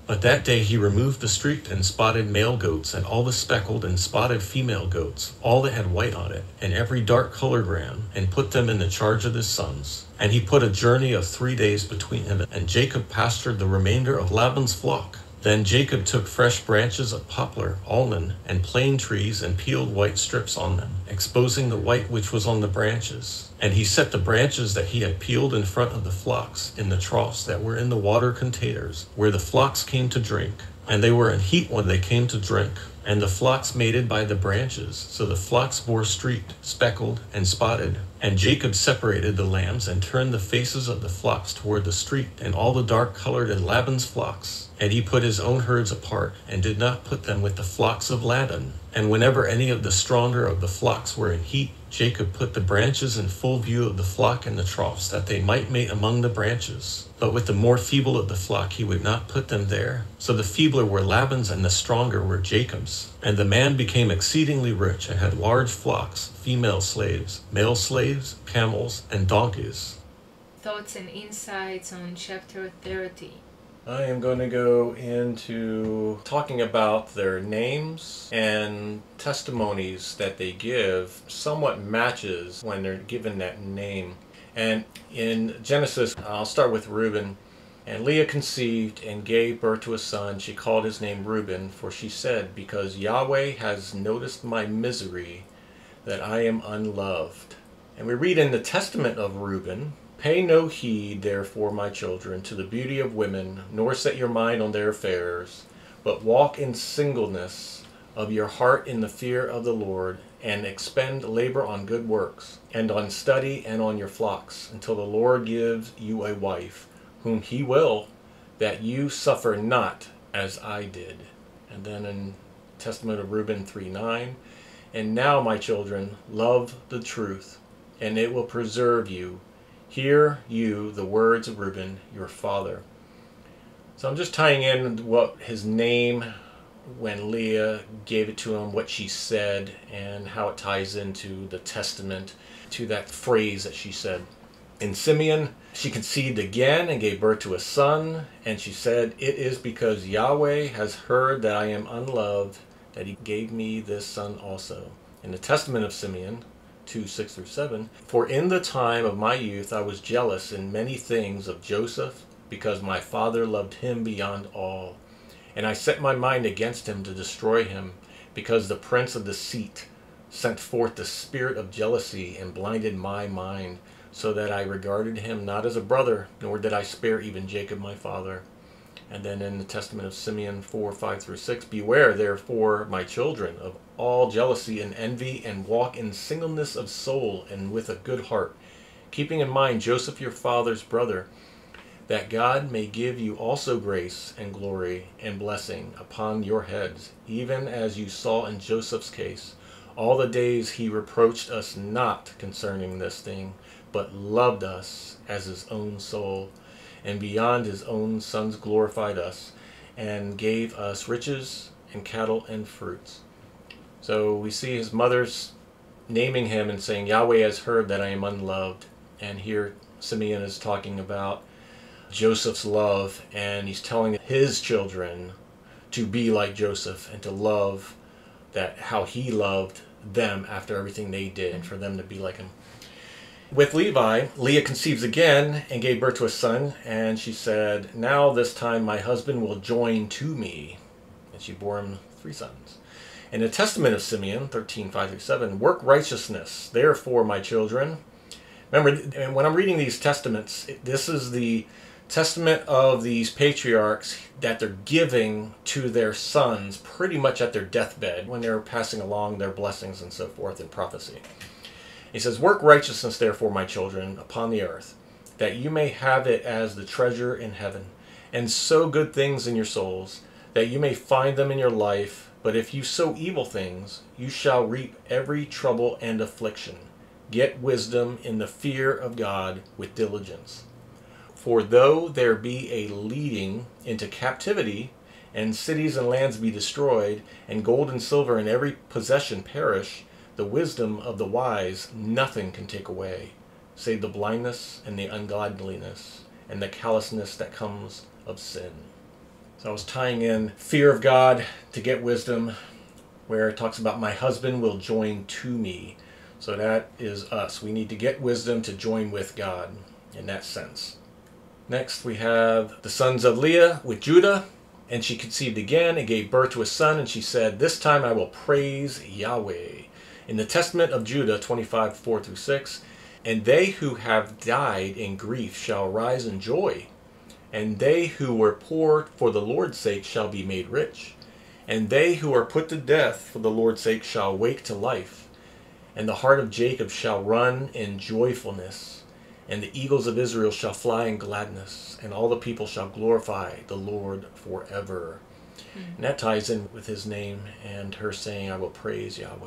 But that day he removed the streaked and spotted male goats, and all the speckled and spotted female goats, all that had white on it, and every dark-colored ram, and put them in the charge of his sons. And he put a journey of three days between him, and Jacob pastured the remainder of Laban's flock. Then Jacob took fresh branches of poplar, almond, and plane trees, and peeled white strips on them, exposing the white which was on the branches. And he set the branches that he had peeled in front of the flocks in the troughs that were in the water containers, where the flocks came to drink. And they were in heat when they came to drink. And the flocks mated by the branches, so the flocks bore streaked, speckled, and spotted. And Jacob separated the lambs, and turned the faces of the flocks toward the streaked, and all the dark-colored in Laban's flocks. And he put his own herds apart, and did not put them with the flocks of Laban. And whenever any of the stronger of the flocks were in heat, Jacob put the branches in full view of the flock in the troughs, that they might mate among the branches. But with the more feeble of the flock he would not put them there. So the feebler were Laban's, and the stronger were Jacob's. And the man became exceedingly rich, and had large flocks, female slaves, male slaves, camels, and donkeys. Thoughts and insights on chapter thirty. I am going to go into talking about their names and testimonies that they give somewhat matches when they're given that name. And in Genesis, I'll start with Reuben. And Leah conceived and gave birth to a son. She called his name Reuben, for she said, because Yahweh has noticed my misery, that I am unloved. And we read in the testament of Reuben, pay no heed, therefore, my children, to the beauty of women, nor set your mind on their affairs, but walk in singleness of your heart in the fear of the Lord, and expend labor on good works, and on study and on your flocks, until the Lord gives you a wife, whom he will, that you suffer not as I did. And then in Testament of Reuben three nine, and now, my children, love the truth, and it will preserve you. Hear you the words of Reuben, your father. So I'm just tying in what his name, when Leah gave it to him, what she said, and how it ties into the testament, to that phrase that she said. In Simeon, she conceived again and gave birth to a son, and she said, it is because Yahweh has heard that I am unloved, that he gave me this son also. In the testament of Simeon, two six through seven, for in the time of my youth I was jealous in many things of Joseph, because my father loved him beyond all. And I set my mind against him to destroy him, because the prince of deceit sent forth the spirit of jealousy and blinded my mind, so that I regarded him not as a brother, nor did I spare even Jacob my father. And then in the testament of Simeon four five through six, beware therefore, my children, of all jealousy and envy, and walk in singleness of soul and with a good heart, keeping in mind Joseph your father's brother, that God may give you also grace and glory and blessing upon your heads, even as you saw in Joseph's case. All the days he reproached us not concerning this thing, but loved us as his own soul, and beyond his own sons glorified us, and gave us riches and cattle and fruits. So we see his mother's naming him and saying, Yahweh has heard that I am unloved. And here Simeon is talking about Joseph's love, and he's telling his children to be like Joseph and to love that how he loved them after everything they did, and for them to be like him. With Levi, Leah conceives again and gave birth to a son, and she said, now this time my husband will join to me. And she bore him three sons. In the testament of Simeon, thirteen five through seven, work righteousness, therefore, my children. Remember, when I'm reading these testaments, this is the testament of these patriarchs that they're giving to their sons pretty much at their deathbed, when they're passing along their blessings and so forth in prophecy. He says, work righteousness, therefore, my children, upon the earth, that you may have it as the treasure in heaven, and sow good things in your souls, that you may find them in your life. But if you sow evil things, you shall reap every trouble and affliction. Get wisdom in the fear of God with diligence. For though there be a leading into captivity, and cities and lands be destroyed, and gold and silver and every possession perish, the wisdom of the wise nothing can take away, save the blindness and the ungodliness, and the callousness that comes of sin. So I was tying in fear of God to get wisdom, where it talks about my husband will join to me. So that is us. We need to get wisdom to join with God in that sense. Next we have the sons of Leah with Judah. And she conceived again and gave birth to a son, and she said, this time I will praise Yahweh. In the Testament of Judah, twenty-five, four through six, and they who have died in grief shall rise in joy, and they who were poor for the Lord's sake shall be made rich, and they who are put to death for the Lord's sake shall wake to life, and the heart of Jacob shall run in joyfulness, and the eagles of Israel shall fly in gladness, and all the people shall glorify the Lord forever. Mm-hmm. And that ties in with his name and her saying, I will praise Yahweh.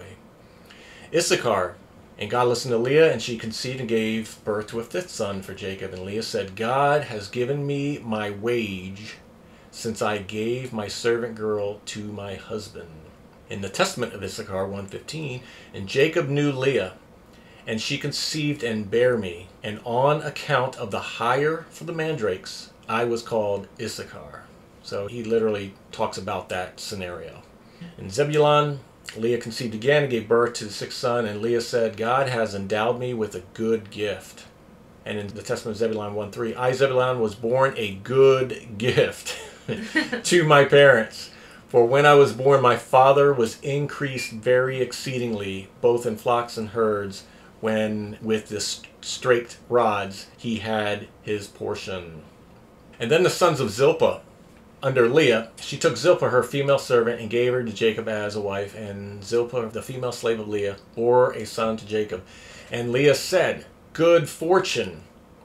Issachar, and God listened to Leah, and she conceived and gave birth to a fifth son for Jacob. And Leah said, God has given me my wage, since I gave my servant girl to my husband. In the Testament of Issachar, one fifteen, and Jacob knew Leah, and she conceived and bare me, and on account of the hire for the mandrakes, I was called Issachar. So he literally talks about that scenario. In Zebulun, Leah conceived again and gave birth to the sixth son, and Leah said, God has endowed me with a good gift. And in the Testament of Zebulun one three, I, Zebulun, was born a good gift to my parents. For when I was born, my father was increased very exceedingly, both in flocks and herds, when with the straight rods he had his portion. And then the sons of Zilpah under Leah, she took Zilpah her female servant and gave her to Jacob as a wife, and Zilpah the female slave of Leah bore a son to Jacob. And Leah said, good fortune,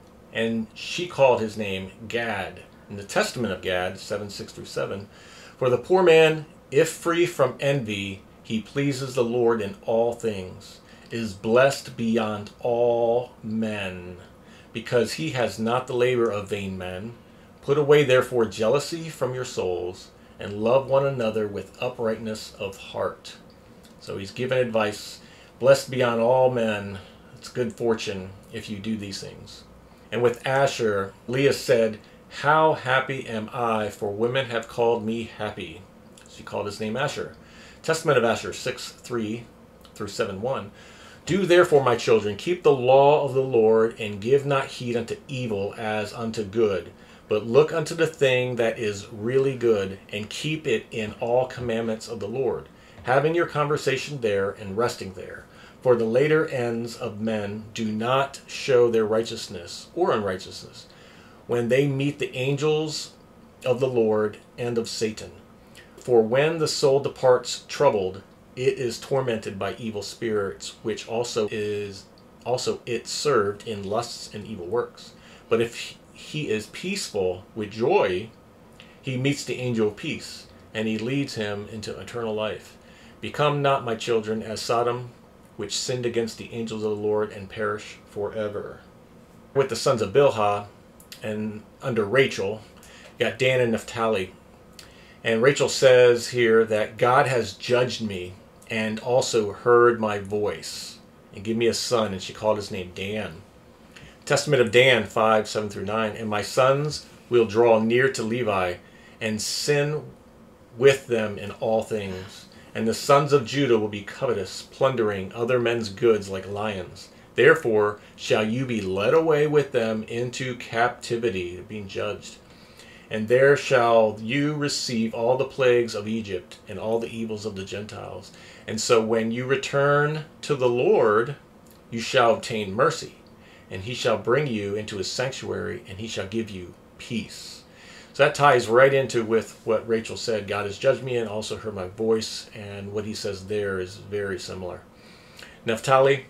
and she called his name Gad. In the Testament of Gad, seven six through seven, for the poor man, if free from envy, he pleases the Lord in all things, is blessed beyond all men, because he has not the labor of vain men. Put away therefore jealousy from your souls, and love one another with uprightness of heart. So he's given advice, blessed beyond all men. It's good fortune if you do these things. And with Asher, Leah said, how happy am I, for women have called me happy. She called his name Asher. Testament of Asher six three through seven one. Do therefore, my children, keep the law of the Lord, and give not heed unto evil as unto good, but look unto the thing that is really good, and keep it in all commandments of the Lord, having your conversation there and resting there. For the later ends of men do not show their righteousness or unrighteousness, when they meet the angels of the Lord and of Satan. For when the soul departs troubled, it is tormented by evil spirits, which also is also it served in lusts and evil works. But if he is peaceful with joy, he meets the angel of peace, and he leads him into eternal life. Become not, my children, as Sodom, which sinned against the angels of the Lord and perish forever. With the sons of Bilhah, and under Rachel, got Dan and Naphtali. And Rachel says here that God has judged me and also heard my voice and give me a son, and she called his name Dan. Testament of Dan five seven through nine. And my sons will draw near to Levi and sin with them in all things. And the sons of Judah will be covetous, plundering other men's goods like lions. Therefore shall you be led away with them into captivity, being judged. And there shall you receive all the plagues of Egypt and all the evils of the Gentiles. And so when you return to the Lord, you shall obtain mercy, and he shall bring you into his sanctuary, and he shall give you peace. So that ties right into with what Rachel said. God has judged me and also heard my voice, and what he says there is very similar. Naphtali,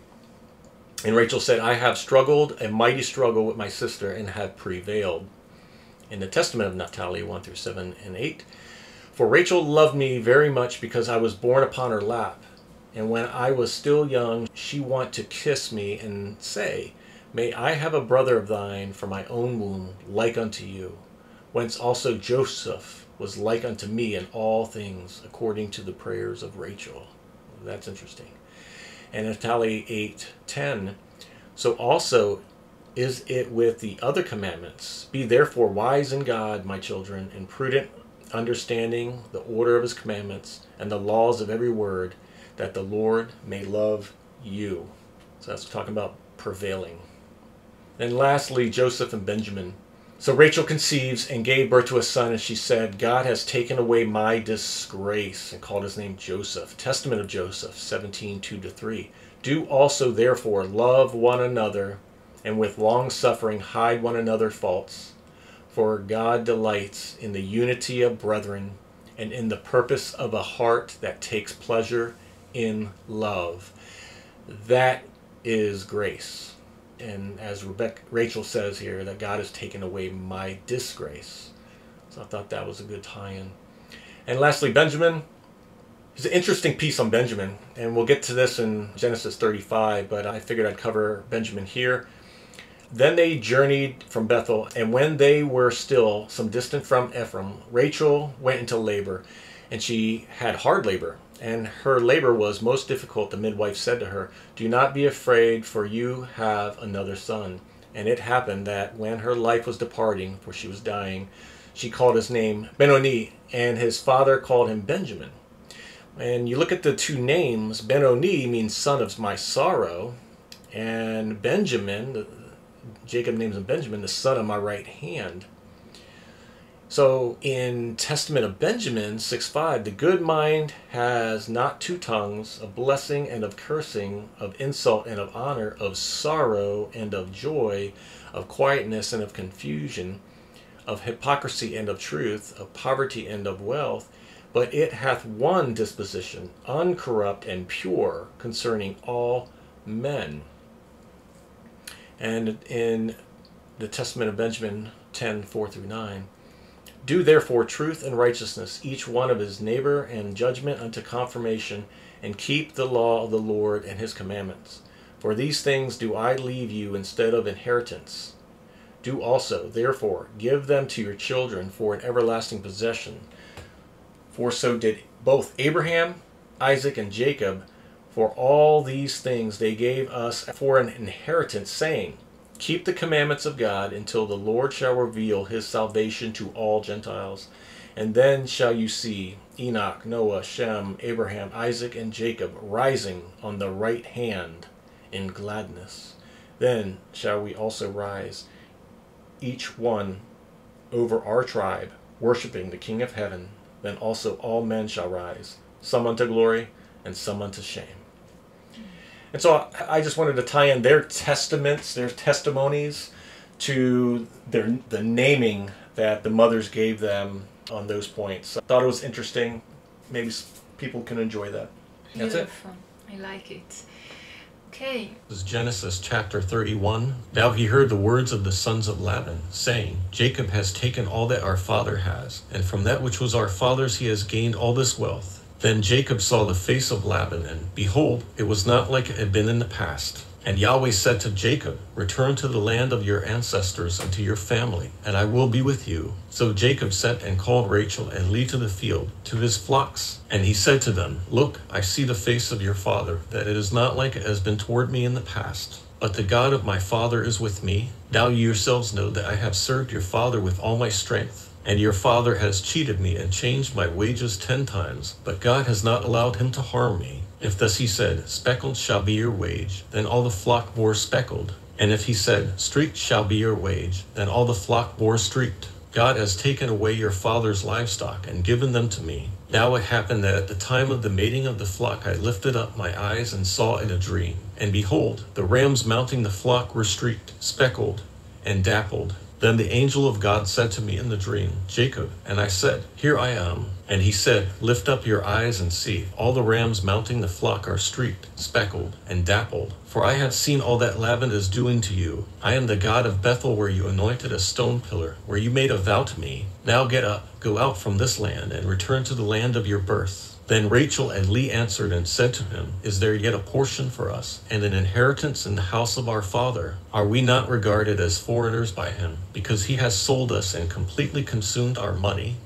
and Rachel said, I have struggled a mighty struggle with my sister and have prevailed. In the Testament of Naphtali, one through seven and eight. For Rachel loved me very much because I was born upon her lap. And when I was still young, she wanted to kiss me and say, May I have a brother of thine for my own womb, like unto you. Whence also Joseph was like unto me in all things, according to the prayers of Rachel. That's interesting. And Naphtali eight ten. So also is it with the other commandments. Be therefore wise in God, my children, and prudent understanding the order of his commandments and the laws of every word, that the Lord may love you. So that's talking about prevailing. And lastly, Joseph and Benjamin. So Rachel conceives and gave birth to a son, and she said, God has taken away my disgrace, and called his name Joseph. Testament of Joseph, seventeen, two to three. Do also therefore love one another, and with long suffering hide one another's faults. For God delights in the unity of brethren, and in the purpose of a heart that takes pleasure in love. That is grace. And as Rebecca, Rachel says here, that God has taken away my disgrace. So I thought that was a good tie-in. And lastly, Benjamin. There's an interesting piece on Benjamin, and we'll get to this in Genesis thirty-five, but I figured I'd cover Benjamin here. Then they journeyed from Bethel, and when they were still some distance from Ephraim, Rachel went into labor, and she had hard labor. And her labor was most difficult. The midwife said to her, do not be afraid, for you have another son. And it happened that when her life was departing, for she was dying, she called his name Benoni, and his father called him Benjamin. And you look at the two names, Benoni means son of my sorrow, and Benjamin, Jacob names him Benjamin, the son of my right hand. So in Testament of Benjamin six five, the good mind has not two tongues, of blessing and of cursing, of insult and of honor, of sorrow and of joy, of quietness and of confusion, of hypocrisy and of truth, of poverty and of wealth. But it hath one disposition, uncorrupt and pure, concerning all men. And in the Testament of Benjamin ten four through nine, do therefore truth and righteousness, each one of his neighbor, and judgment unto confirmation, and keep the law of the Lord and his commandments. For these things do I leave you instead of inheritance. Do also, therefore, give them to your children for an everlasting possession. For so did both Abraham, Isaac, and Jacob. For all these things they gave us for an inheritance, saying, keep the commandments of God until the Lord shall reveal his salvation to all Gentiles. And then shall you see Enoch, Noah, Shem, Abraham, Isaac, and Jacob rising on the right hand in gladness. Then shall we also rise, each one over our tribe, worshiping the King of heaven. Then also all men shall rise, some unto glory and some unto shame. And so I just wanted to tie in their testaments, their testimonies, to their the naming that the mothers gave them on those points. I thought it was interesting. Maybe people can enjoy that. That's Beautiful. It. I like it. Okay. This is Genesis chapter thirty-one. Now he heard the words of the sons of Laban, saying, Jacob has taken all that our father has, and from that which was our father's he has gained all this wealth. Then Jacob saw the face of Laban, and behold, it was not like it had been in the past. And Yahweh said to Jacob, return to the land of your ancestors and to your family, and I will be with you. So Jacob sent and called Rachel and Leah to the field, to his flocks. And he said to them, look, I see the face of your father, that it is not like it has been toward me in the past. But the God of my father is with me. Now you yourselves know that I have served your father with all my strength. And your father has cheated me and changed my wages ten times, but God has not allowed him to harm me. If thus he said, speckled shall be your wage, then all the flock bore speckled. And if he said, streaked shall be your wage, then all the flock bore streaked. God has taken away your father's livestock and given them to me. Now it happened that at the time of the mating of the flock I lifted up my eyes and saw in a dream. And behold, the rams mounting the flock were streaked, speckled, and dappled. Then the angel of God said to me in the dream, Jacob, and I said, here I am. And he said, lift up your eyes and see, all the rams mounting the flock are streaked, speckled, and dappled. For I have seen all that Laban is doing to you. I am the God of Bethel, where you anointed a stone pillar, where you made a vow to me. Now get up, go out from this land, and return to the land of your birth. Then Rachel and Leah answered and said to him, is there yet a portion for us, and an inheritance in the house of our father? Are we not regarded as foreigners by him, because he has sold us and completely consumed our money?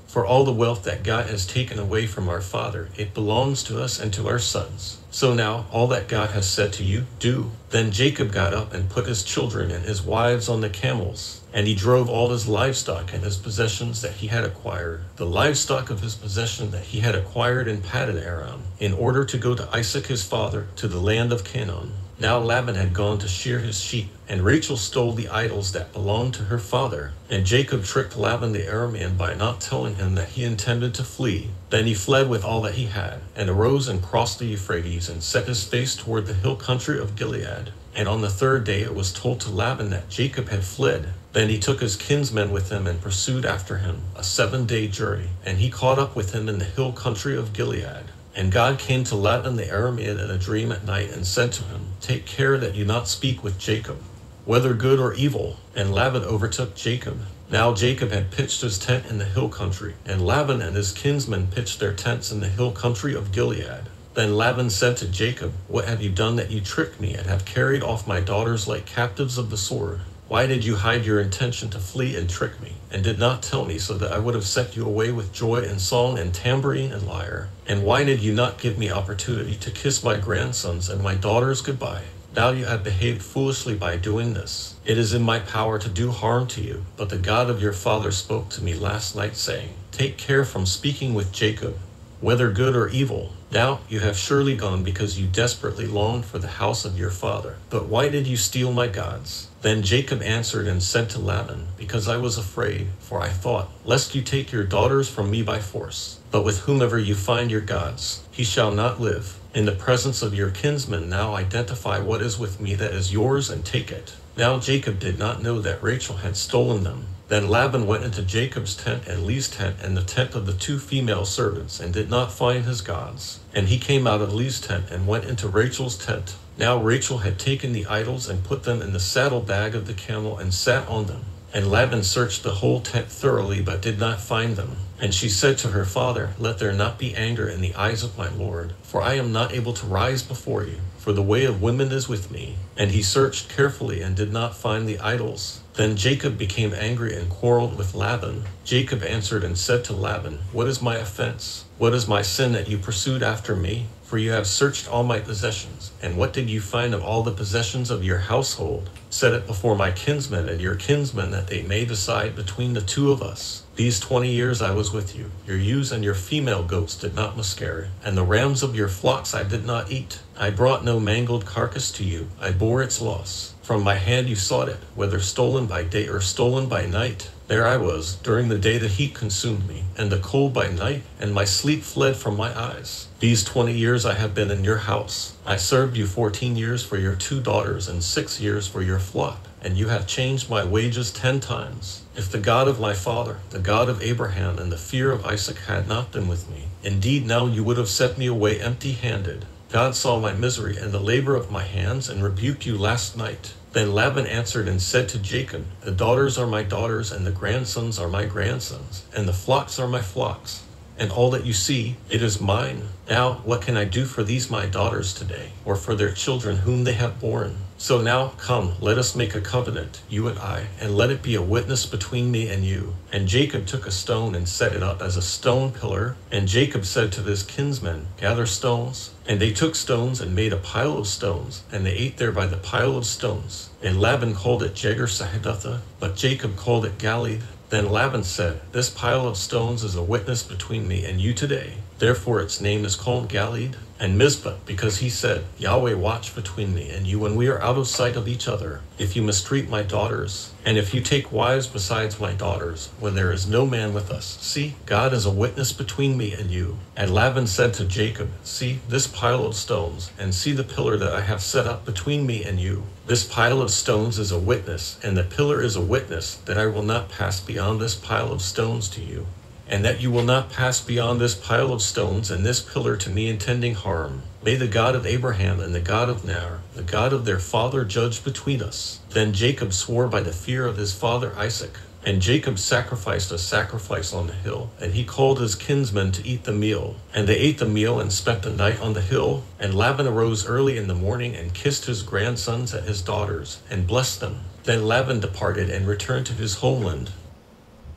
For all the wealth that God has taken away from our father, it belongs to us and to our sons. So now, all that God has said to you, do. Then Jacob got up and put his children and his wives on the camels, and he drove all his livestock and his possessions that he had acquired, the livestock of his possession that he had acquired in Paddan Aram, in order to go to Isaac his father, to the land of Canaan. Now Laban had gone to shear his sheep, and Rachel stole the idols that belonged to her father. And Jacob tricked Laban the Aramean by not telling him that he intended to flee. Then he fled with all that he had, and arose and crossed the Euphrates, and set his face toward the hill country of Gilead. And on the third day it was told to Laban that Jacob had fled. Then he took his kinsmen with him and pursued after him, a seven-day journey, and he caught up with him in the hill country of Gilead. And God came to Laban the Aramean in a dream at night and said to him, Take care that you not speak with Jacob, whether good or evil. And Laban overtook Jacob. Now Jacob had pitched his tent in the hill country, and Laban and his kinsmen pitched their tents in the hill country of Gilead. Then Laban said to Jacob, What have you done that you tricked me, and have carried off my daughters like captives of the sword? Why did you hide your intention to flee and trick me, and did not tell me, so that I would have sent you away with joy and song and tambourine and lyre? And why did you not give me opportunity to kiss my grandsons and my daughters goodbye? Now you have behaved foolishly by doing this. It is in my power to do harm to you, but the God of your father spoke to me last night, saying, Take care from speaking with Jacob, whether good or evil. Now you have surely gone because you desperately longed for the house of your father. But why did you steal my gods? Then Jacob answered and said to Laban, Because I was afraid, for I thought, lest you take your daughters from me by force. But with whomever you find your gods, he shall not live. In the presence of your kinsmen now identify what is with me that is yours and take it. Now Jacob did not know that Rachel had stolen them. Then Laban went into Jacob's tent and Leah's tent and the tent of the two female servants, and did not find his gods. And he came out of Leah's tent and went into Rachel's tent. Now Rachel had taken the idols and put them in the saddlebag of the camel and sat on them. And Laban searched the whole tent thoroughly, but did not find them. And she said to her father, Let there not be anger in the eyes of my lord, for I am not able to rise before you, for the way of women is with me. And he searched carefully and did not find the idols. Then Jacob became angry and quarreled with Laban. Jacob answered and said to Laban, What is my offense? What is my sin that you pursued after me? For you have searched all my possessions. And what did you find of all the possessions of your household? Set it before my kinsmen and your kinsmen, that they may decide between the two of us. These twenty years I was with you. Your ewes and your female goats did not miscarry, and the rams of your flocks I did not eat. I brought no mangled carcass to you. I bore its loss. From my hand you sought it, whether stolen by day or stolen by night. There I was, during the day the heat consumed me, and the cold by night, and my sleep fled from my eyes. These twenty years I have been in your house. I served you fourteen years for your two daughters, and six years for your flock, and you have changed my wages ten times. If the God of my father, the God of Abraham, and the fear of Isaac had not been with me, indeed now you would have sent me away empty-handed. God saw my misery and the labor of my hands, and rebuked you last night. Then Laban answered and said to Jacob, The daughters are my daughters, and the grandsons are my grandsons, and the flocks are my flocks. And all that you see, it is mine. Now what can I do for these my daughters today, or for their children whom they have borne? So now come, let us make a covenant, you and I, and let it be a witness between me and you. And Jacob took a stone and set it up as a stone pillar. And Jacob said to his kinsmen, Gather stones. And they took stones and made a pile of stones, and they ate there by the pile of stones. And Laban called it Jegar-sahadutha, but Jacob called it Galeed. Then Laban said, This pile of stones is a witness between me and you today. Therefore its name is called Galeed. And Mizpah, because he said, Yahweh watch between me and you when we are out of sight of each other, if you mistreat my daughters, and if you take wives besides my daughters, when there is no man with us. See, God is a witness between me and you. And Laban said to Jacob, See this pile of stones, and see the pillar that I have set up between me and you. This pile of stones is a witness, and the pillar is a witness, that I will not pass beyond this pile of stones to you, and that you will not pass beyond this pile of stones and this pillar to me, intending harm. May the God of Abraham and the God of Nar, the God of their father, judge between us. Then Jacob swore by the fear of his father Isaac. And Jacob sacrificed a sacrifice on the hill, and he called his kinsmen to eat the meal. And they ate the meal and spent the night on the hill. And Laban arose early in the morning and kissed his grandsons and his daughters, and blessed them. Then Laban departed and returned to his homeland.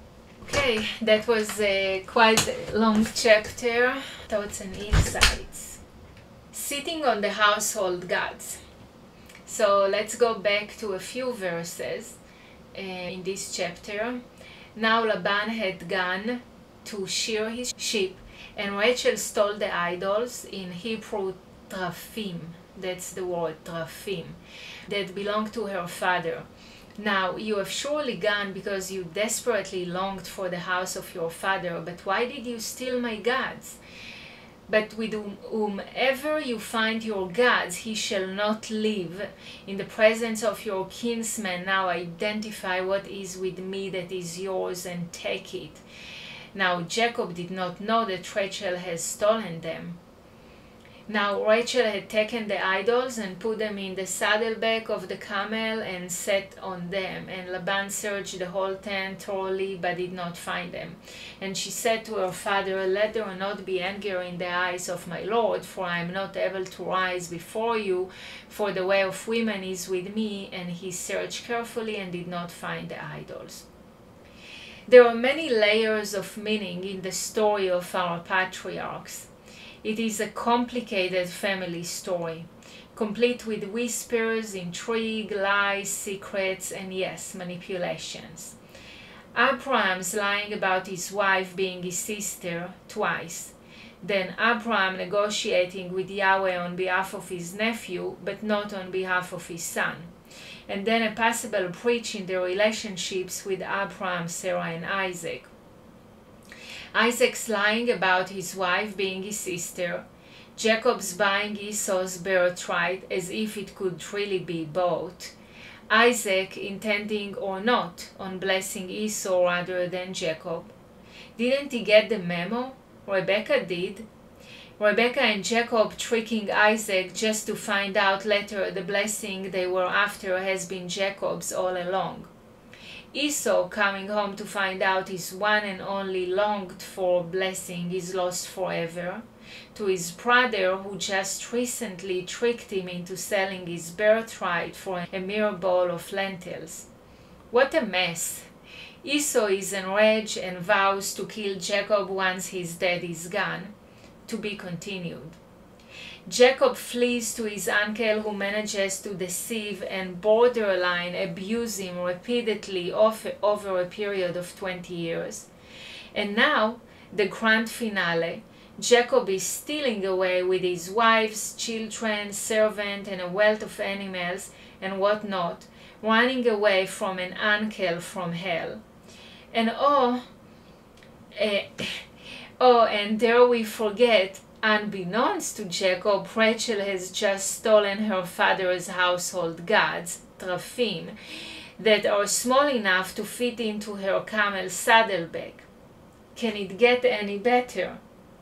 Okay, that was a quite long chapter. Thoughts and insights. Sitting on the household gods. So let's go back to a few verses uh, in this chapter. Now Laban had gone to shear his sheep, and Rachel stole the idols, in Hebrew trafim, that's the word trafim, that belonged to her father. Now you have surely gone because you desperately longed for the house of your father, but why did you steal my gods? But with whomever you find your gods, he shall not live. In the presence of your kinsmen, now identify what is with me that is yours and take it. Now Jacob did not know that Rachel has stolen them. Now Rachel had taken the idols and put them in the saddleback of the camel and sat on them. And Laban searched the whole tent thoroughly, but did not find them. And she said to her father, let there not be anger in the eyes of my lord, for I am not able to rise before you, for the way of women is with me. And he searched carefully and did not find the idols. There are many layers of meaning in the story of our patriarchs. It is a complicated family story, complete with whispers, intrigue, lies, secrets, and yes, manipulations. Abraham's lying about his wife being his sister twice. Then Abraham negotiating with Yahweh on behalf of his nephew, but not on behalf of his son. And then a possible breach in the relationships with Abraham, Sarah, and Isaac. Isaac's lying about his wife being his sister, Jacob's buying Esau's birthright as if it could really be bought, Isaac intending or not on blessing Esau rather than Jacob. Didn't he get the memo? Rebecca did. Rebecca and Jacob tricking Isaac just to find out later the blessing they were after has been Jacob's all along. Esau coming home to find out his one and only longed for blessing is lost forever, to his brother who just recently tricked him into selling his birthright for a mere bowl of lentils. What a mess! Esau is enraged and vows to kill Jacob once his dad is gone. To be continued. Jacob flees to his uncle, who manages to deceive and borderline abuse him repeatedly over a period of twenty years. And now, the grand finale, Jacob is stealing away with his wives, children, servant, and a wealth of animals and what not, running away from an uncle from hell. And oh, eh, oh, and dare we forget, unbeknownst to Jacob, Rachel has just stolen her father's household gods, trafim, that are small enough to fit into her camel's saddleback. Can it get any better?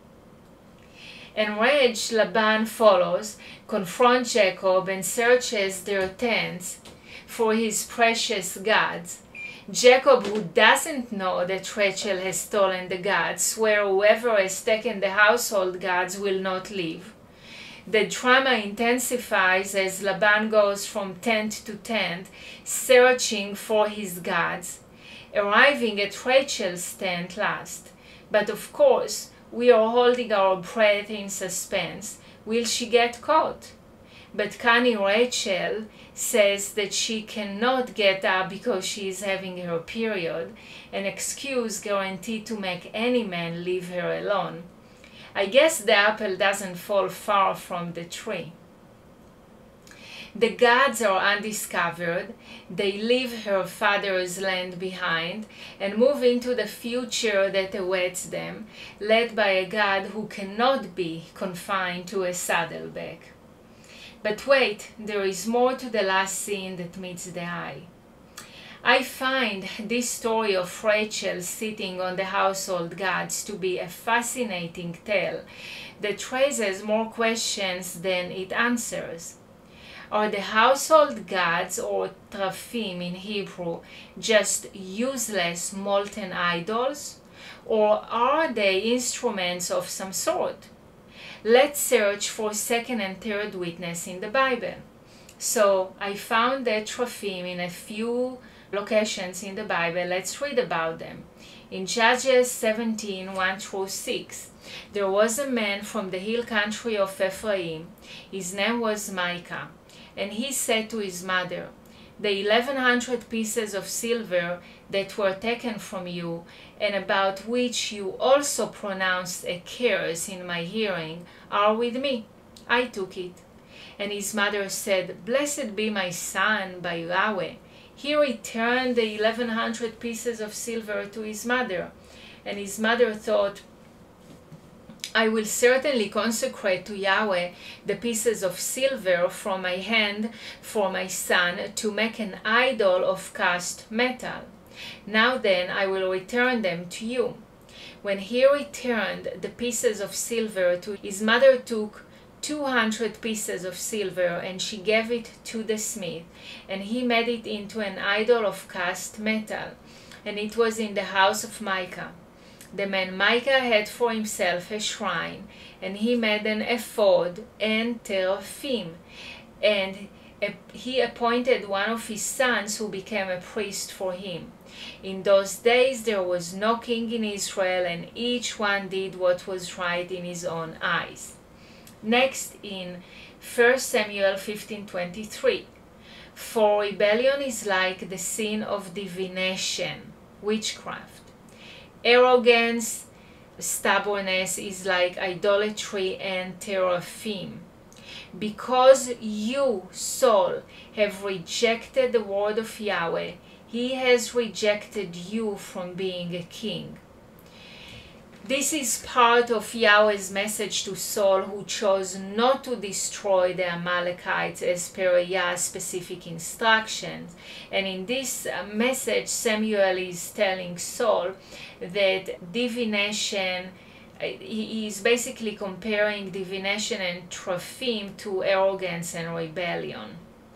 Enraged, Laban follows, confronts Jacob, and searches their tents for his precious gods. Jacob, who doesn't know that Rachel has stolen the gods, swears whoever has taken the household gods will not live. The drama intensifies as Laban goes from tent to tent, searching for his gods, arriving at Rachel's tent last. But of course, we are holding our breath in suspense. Will she get caught? But cunning Rachel says that she cannot get up because she is having her period, an excuse guaranteed to make any man leave her alone. I guess the apple doesn't fall far from the tree. The gods are undiscovered. They leave her father's land behind and move into the future that awaits them, led by a God who cannot be confined to a saddleback. But wait, there is more to the last scene that meets the eye. I find this story of Rachel sitting on the household gods to be a fascinating tale that raises more questions than it answers. Are the household gods, or trafim in Hebrew, just useless molten idols, or are they instruments of some sort? Let's search for second and third witness in the Bible. So I found the trafim in a few locations in the Bible. Let's read about them. In Judges seventeen, one through six, there was a man from the hill country of Ephraim. His name was Micah. And he said to his mother, "The eleven hundred pieces of silver that were taken from you, and about which you also pronounced a curse in my hearing, are with me. I took it." And his mother said, "Blessed be my son by Yahweh." He returned the eleven hundred pieces of silver to his mother. And his mother thought, "I will certainly consecrate to Yahweh the pieces of silver from my hand for my son to make an idol of cast metal. Now then, I will return them to you." When he returned the pieces of silver to his mother, took two hundred pieces of silver, and she gave it to the smith, and he made it into an idol of cast metal, and it was in the house of Micah. The man Micah had for himself a shrine, and he made an ephod and teraphim, and he appointed one of his sons who became a priest for him. In those days there was no king in Israel, and each one did what was right in his own eyes. Next, in First Samuel fifteen twenty-three, "For rebellion is like the sin of divination," witchcraft. "Arrogance, stubbornness is like idolatry and teraphim. Because you, Saul, have rejected the word of Yahweh, he has rejected you from being a king." This is part of Yahweh's message to Saul, who chose not to destroy the Amalekites as per Yah's specific instructions. And in this message, Samuel is telling Saul that divination, he is basically comparing divination and teraphim to arrogance and rebellion.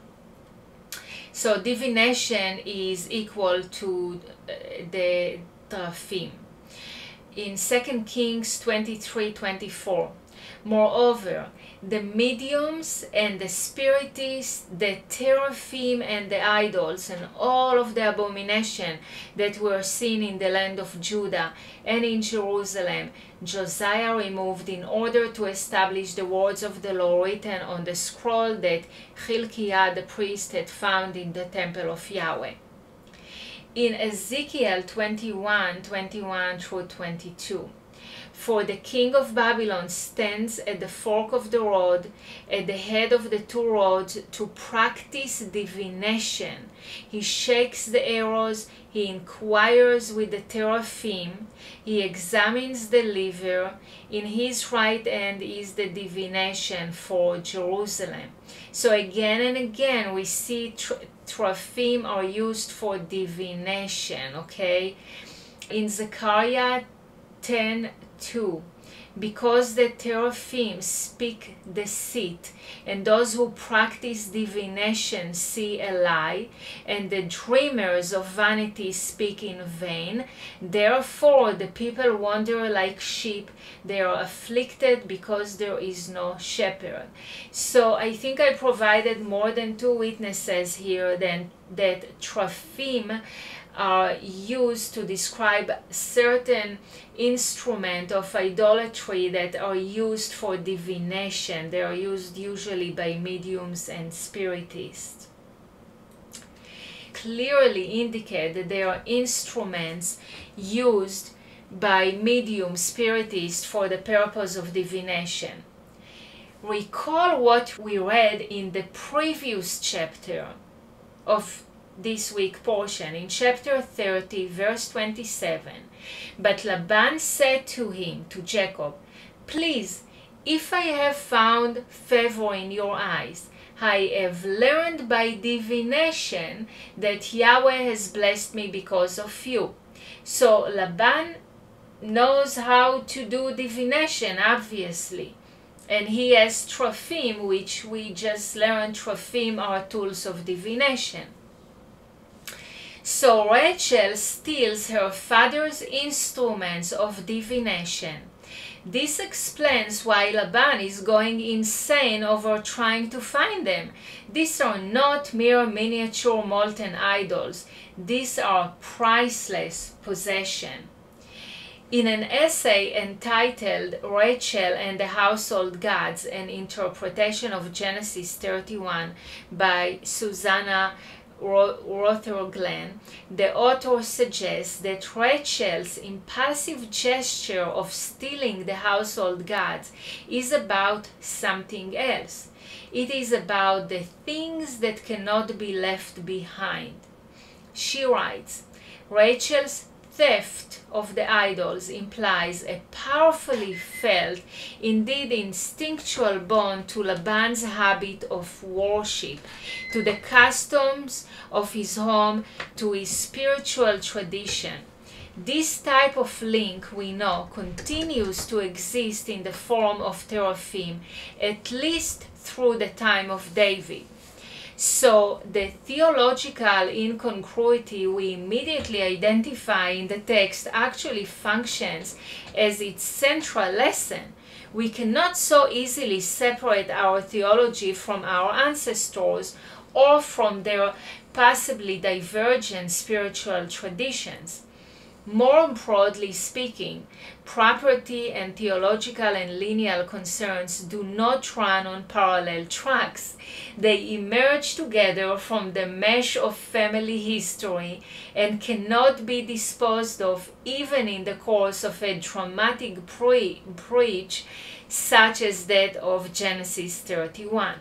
So divination is equal to the teraphim. In Second Kings twenty-three twenty-four, "Moreover, the mediums and the spiritists, the teraphim and the idols, and all of the abomination that were seen in the land of Judah and in Jerusalem, Josiah removed in order to establish the words of the law written on the scroll that Hilkiah the priest had found in the temple of Yahweh." In Ezekiel twenty-one twenty-one through twenty-two, "For the king of Babylon stands at the fork of the road, at the head of the two roads, to practice divination. He shakes the arrows, he inquires with the teraphim, he examines the liver. In his right hand is the divination for Jerusalem." So again and again we see teraphim are used for divination, okay? In Zechariah ten two, "Because the teraphim speak deceit, and those who practice divination see a lie, and the dreamers of vanity speak in vain, therefore the people wander like sheep, they are afflicted because there is no shepherd." So I think I provided more than two witnesses here then that teraphim are used to describe certain instruments of idolatry that are used for divination. They are used usually by mediums and spiritists. Clearly indicate that they are instruments used by medium spiritists for the purpose of divination. Recall what we read in the previous chapter of this week portion, in chapter thirty, verse twenty-seven. "But Laban said to him," to Jacob, "Please, if I have found favor in your eyes, I have learned by divination that Yahweh has blessed me because of you." So Laban knows how to do divination, obviously. And he has teraphim, which we just learned teraphim are tools of divination. So Rachel steals her father's instruments of divination. This explains why Laban is going insane over trying to find them. These are not mere miniature molten idols. These are priceless possessions. In an essay entitled Rachel and the Household Gods, an interpretation of Genesis thirty-one by Susanna Rotherglen, the author suggests that Rachel's impulsive gesture of stealing the household gods is about something else. It is about the things that cannot be left behind. She writes, Rachel's theft of the idols implies a powerfully felt, indeed instinctual bond to Laban's habit of worship, to the customs of his home, to his spiritual tradition. This type of link, we know, continues to exist in the form of teraphim, at least through the time of David. So the theological incongruity we immediately identify in the text actually functions as its central lesson. We cannot so easily separate our theology from our ancestors or from their possibly divergent spiritual traditions. More broadly speaking, property and theological and lineal concerns do not run on parallel tracks. They emerge together from the mesh of family history and cannot be disposed of even in the course of a dramatic pre- preach such as that of Genesis thirty-one.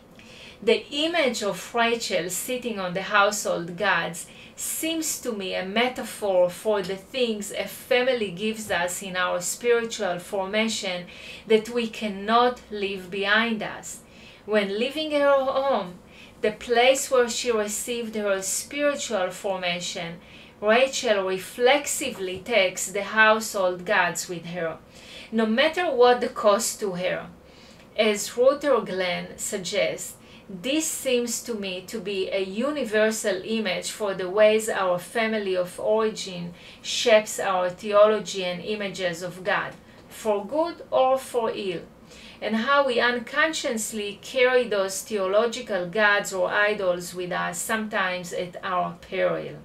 The image of Rachel sitting on the household gods seems to me a metaphor for the things a family gives us in our spiritual formation that we cannot leave behind us. When leaving her home, the place where she received her spiritual formation, Rachel reflexively takes the household gods with her, no matter what the cost to her. As Rotherglen suggests, this seems to me to be a universal image for the ways our family of origin shapes our theology and images of God, for good or for ill, and how we unconsciously carry those theological gods or idols with us, sometimes at our peril.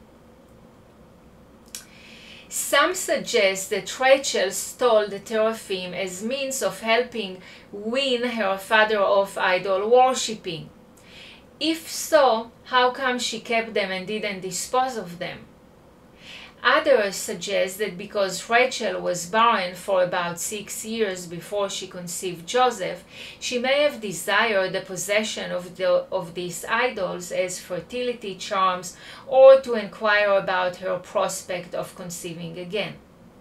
Some suggest that Rachel stole the teraphim as means of helping wean her father off idol worshipping. If so, how come she kept them and didn't dispose of them? Others suggest that because Rachel was barren for about six years before she conceived Joseph, she may have desired the possession of, the, of these idols as fertility charms or to inquire about her prospect of conceiving again.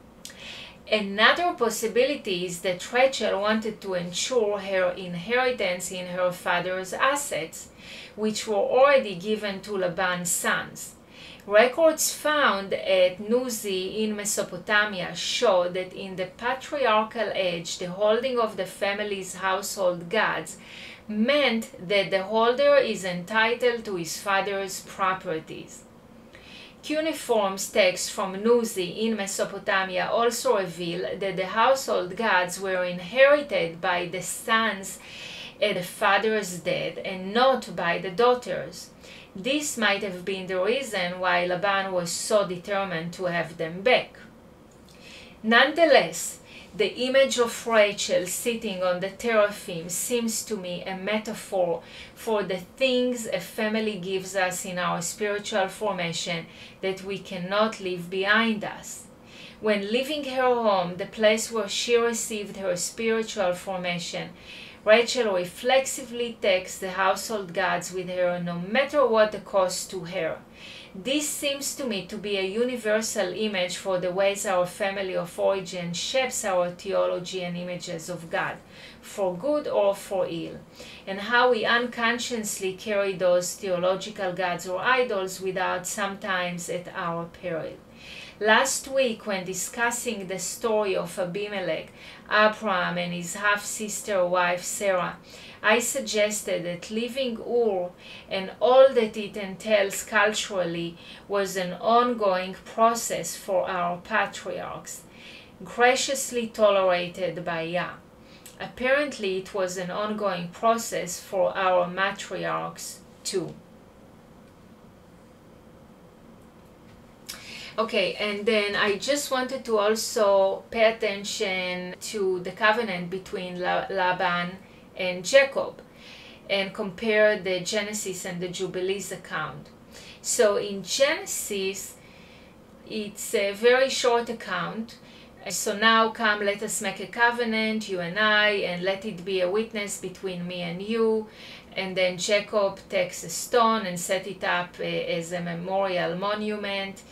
Another possibility is that Rachel wanted to ensure her inheritance in her father's assets, which were already given to Laban's sons. Records found at Nuzi in Mesopotamia show that in the patriarchal age, the holding of the family's household gods meant that the holder is entitled to his father's properties. Cuneiform texts from Nuzi in Mesopotamia also reveal that the household gods were inherited by the sons at the father's death and not by the daughters. This might have been the reason why Laban was so determined to have them back. Nonetheless, the image of Rachel sitting on the teraphim seems to me a metaphor for the things a family gives us in our spiritual formation that we cannot leave behind us. When leaving her home, the place where she received her spiritual formation, Rachel reflexively takes the household gods with her no matter what the cost to her. This seems to me to be a universal image for the ways our family of origin shapes our theology and images of God, for good or for ill, and how we unconsciously carry those theological gods or idols without sometimes at our peril. Last week, when discussing the story of Abimelech, Abraham and his half-sister wife Sarah, I suggested that leaving Ur and all that it entails culturally was an ongoing process for our patriarchs, graciously tolerated by Yah. Apparently, it was an ongoing process for our matriarchs too. Okay, and then I just wanted to also pay attention to the covenant between La- Laban and Jacob and compare the Genesis and the Jubilees account. So in Genesis, it's a very short account. So now come, let us make a covenant, you and I, and let it be a witness between me and you. And then Jacob takes a stone and set it up uh, as a memorial monument.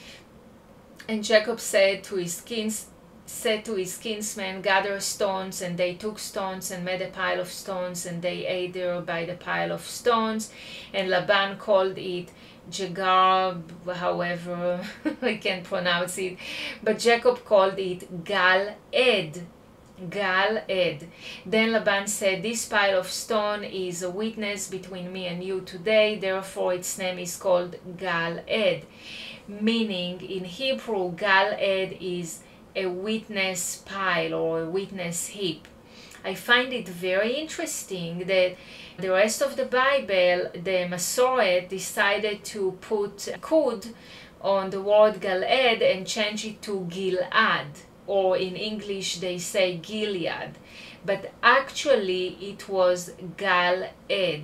And Jacob said to his kins, said to his kinsmen, gather stones, and they took stones and made a pile of stones, and they ate there by the pile of stones. And Laban called it Jagar, however, I can't pronounce it, but Jacob called it Gal-Ed. Gal-Ed. Then Laban said, this pile of stone is a witness between me and you today, therefore its name is called Gal-Ed. Meaning, in Hebrew, Gal-Ed is a witness pile or a witness heap. I find it very interesting that the rest of the Bible, the Masoret decided to put Kud on the word Gal-Ed and change it to Gilad, or in English they say Gilead, but actually it was Gal-Ed.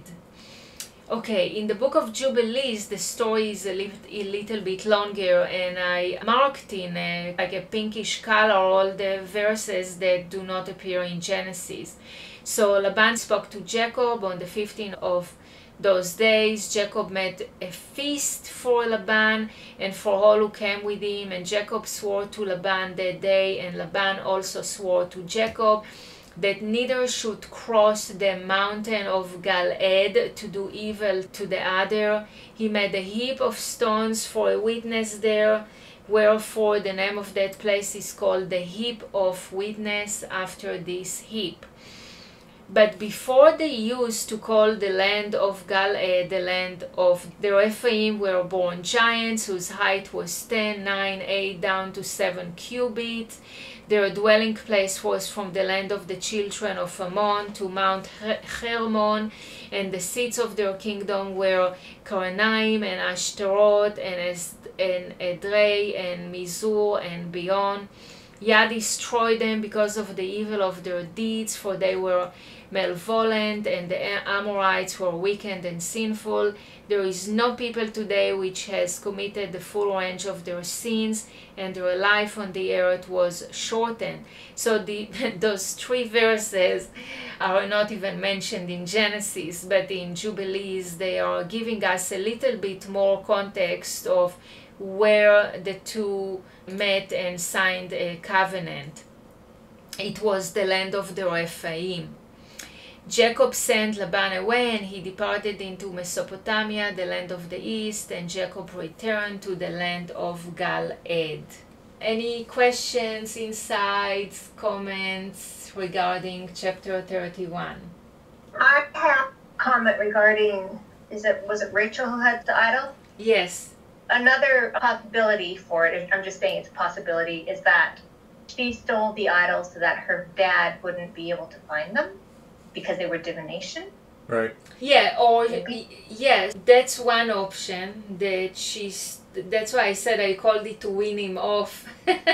Okay, in the book of Jubilees, the story is a, li a little bit longer, and I marked in a, like a pinkish color all the verses that do not appear in Genesis. So Laban spoke to Jacob on the fifteenth of those days. Jacob made a feast for Laban and for all who came with him, and Jacob swore to Laban that day, and Laban also swore to Jacob that neither should cross the mountain of Gal-Ed to do evil to the other. He made a heap of stones for a witness there, wherefore the name of that place is called the heap of witness, after this heap. But before they used to call the land of Gal-Ed the land of the Rephaim were born giants whose height was ten, nine, eight, down to seven cubits. Their dwelling place was from the land of the children of Ammon to Mount Hermon, and the seats of their kingdom were Karanaim and Ashtaroth and, and Edrei and Mizur and beyond. Yah destroyed them because of the evil of their deeds, for they were malevolent, and the Amorites were wicked and sinful. There is no people today which has committed the full range of their sins, and their life on the earth was shortened. So the, those three verses are not even mentioned in Genesis, but in Jubilees they are giving us a little bit more context of where the two met and signed a covenant. It was the land of the Rephaim. Jacob sent Laban away, and he departed into Mesopotamia, the land of the east, and Jacob returned to the land of Gal-Ed. Any questions, insights, comments regarding chapter thirty-one? I have a comment regarding, is it, was it Rachel who had the idol? Yes. Another possibility for it, I'm just saying it's a possibility, is that she stole the idols so that her dad wouldn't be able to find them because they were divination. Right. Yeah, or Maybe. yes, that's one option that she's. That's why I said I called it to win him off,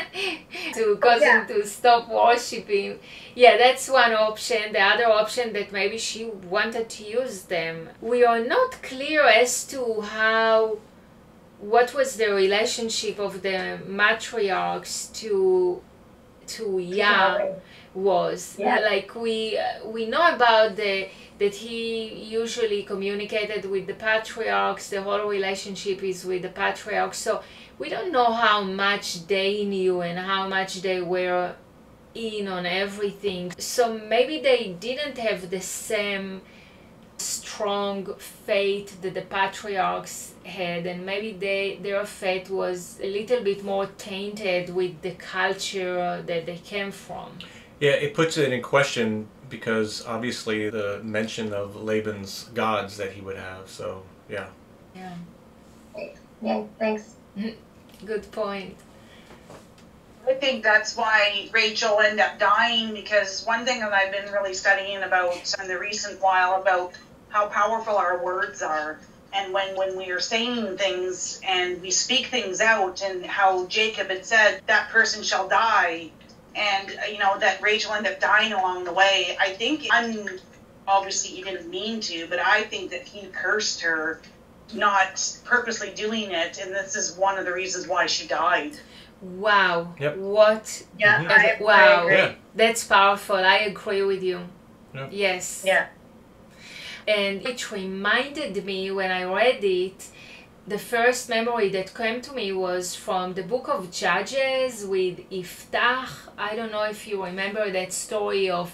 to cause Yeah. him to stop worshiping. Yeah, that's one option. The other option that maybe she wanted to use them. We are not clear as to how. What was the relationship of the matriarchs to to Yah was? Yeah. Like we uh, we know about the that he usually communicated with the patriarchs. The whole relationship is with the patriarchs. So we don't know how much they knew and how much they were in on everything. So maybe they didn't have the same strong faith that the patriarchs had, and maybe they their faith was a little bit more tainted with the culture that they came from. Yeah, it puts it in question because obviously the mention of Laban's gods that he would have. So yeah. Yeah. Yeah, thanks. Good point. I think that's why Rachel ended up dying, because one thing that I've been really studying about in the recent while about how powerful our words are. And when, when we are saying things and we speak things out, and how Jacob had said, that person shall die, and, you know, that Rachel ended up dying along the way, I think, I'm, obviously he didn't mean to, but I think that he cursed her, not purposely doing it, and this is one of the reasons why she died. Wow. Yep. What? Yeah, Mhm. I, I Wow. agree. Yeah. That's powerful. I agree with you. Yep. Yes. Yeah. And it reminded me when I read it, the first memory that came to me was from the book of Judges with Iftach. I don't know if you remember that story of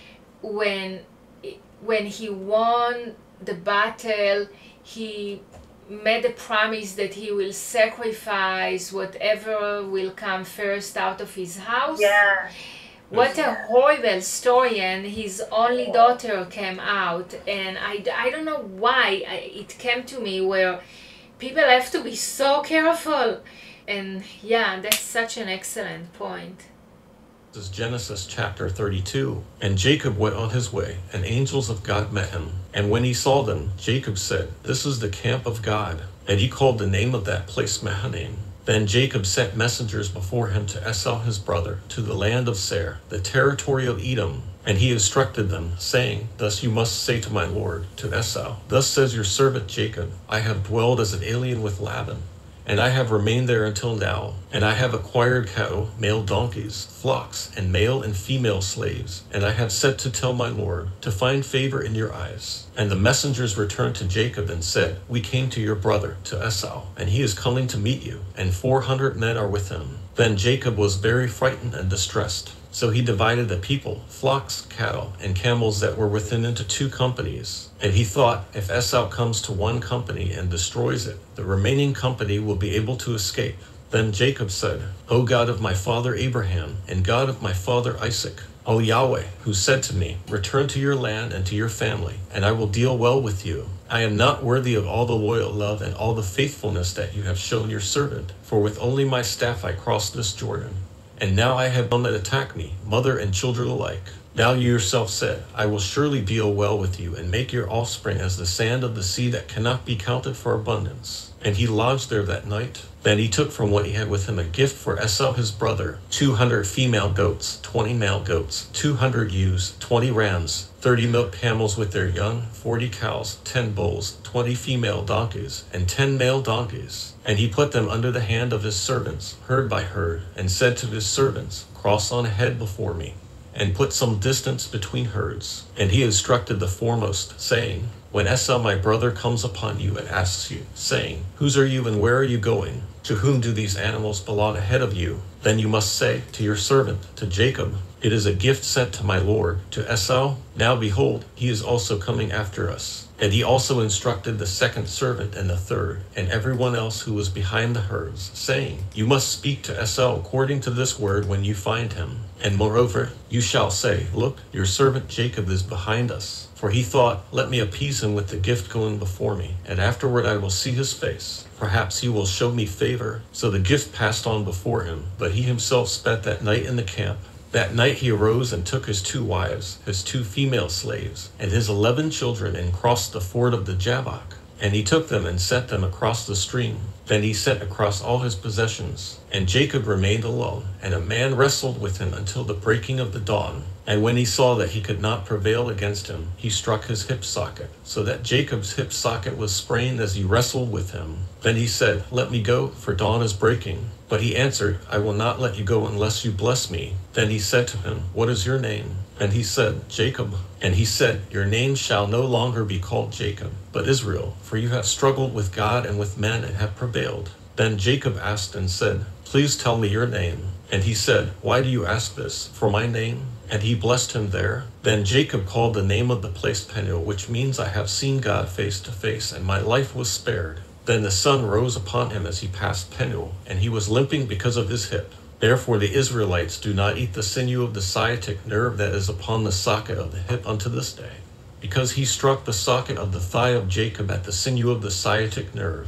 when when he won the battle, he made a promise that he will sacrifice whatever will come first out of his house. Yeah. What a horrible story, and his only daughter came out, and I, I don't know why I, it came to me where people have to be so careful, and yeah, that's such an excellent point. This is Genesis chapter thirty-two. And Jacob went on his way, and angels of God met him. And when he saw them, Jacob said, "This is the camp of God." And he called the name of that place Mahanaim. Then Jacob sent messengers before him to Esau his brother, to the land of Seir, the territory of Edom. And he instructed them, saying, "Thus you must say to my lord, to Esau, Thus says your servant Jacob, I have dwelled as an alien with Laban, and I have remained there until now, and I have acquired cattle, male donkeys, flocks, and male and female slaves, and I have sent to tell my lord, to find favor in your eyes." And the messengers returned to Jacob and said, "We came to your brother, to Esau, and he is coming to meet you, and four hundred men are with him." Then Jacob was very frightened and distressed. So he divided the people, flocks, cattle, and camels that were with him into two companies. And he thought, if Esau comes to one company and destroys it, the remaining company will be able to escape. Then Jacob said, "O God of my father Abraham, and God of my father Isaac, O Yahweh, who said to me, Return to your land and to your family, and I will deal well with you. I am not worthy of all the loyal love and all the faithfulness that you have shown your servant, for with only my staff I crossed this Jordan. And now I have none that attack me, mother and children alike. Now you yourself said, I will surely deal well with you, and make your offspring as the sand of the sea that cannot be counted for abundance." And he lodged there that night. Then he took from what he had with him a gift for Esau his brother, two hundred female goats, twenty male goats, two hundred ewes, twenty rams, thirty milk camels with their young, forty cows, ten bulls, twenty female donkeys, and ten male donkeys. And he put them under the hand of his servants, herd by herd, and said to his servants, "Cross on ahead before me," and put some distance between herds. And he instructed the foremost, saying, "When Esau my brother comes upon you and asks you, saying, Whose are you and where are you going? To whom do these animals belong ahead of you? Then you must say to your servant, to Jacob, It is a gift sent to my lord. To Esau, now behold, he is also coming after us." And he also instructed the second servant and the third, and everyone else who was behind the herds, saying, "You must speak to Esau according to this word when you find him. And moreover, you shall say, Look, your servant Jacob is behind us. For he thought, Let me appease him with the gift going before me, and afterward I will see his face. Perhaps he will show me favor." So the gift passed on before him, but he himself spent that night in the camp. That night he arose and took his two wives, his two female slaves, and his eleven children, and crossed the ford of the Jabbok. And he took them and sent them across the stream. Then he sent across all his possessions. And Jacob remained alone, and a man wrestled with him until the breaking of the dawn. And when he saw that he could not prevail against him, he struck his hip socket, so that Jacob's hip socket was sprained as he wrestled with him. Then he said, "Let me go, for dawn is breaking." But he answered, "I will not let you go unless you bless me." Then he said to him, "What is your name?" And he said, "Jacob." And he said, "Your name shall no longer be called Jacob, but Israel, for you have struggled with God and with men and have prevailed." Then Jacob asked and said, "Please tell me your name." And he said, "Why do you ask this? For my name?" And he blessed him there. Then Jacob called the name of the place Peniel, which means, "I have seen God face to face, and my life was spared." Then the sun rose upon him as he passed Peniel, and he was limping because of his hip. Therefore the Israelites do not eat the sinew of the sciatic nerve that is upon the socket of the hip unto this day, because he struck the socket of the thigh of Jacob at the sinew of the sciatic nerve.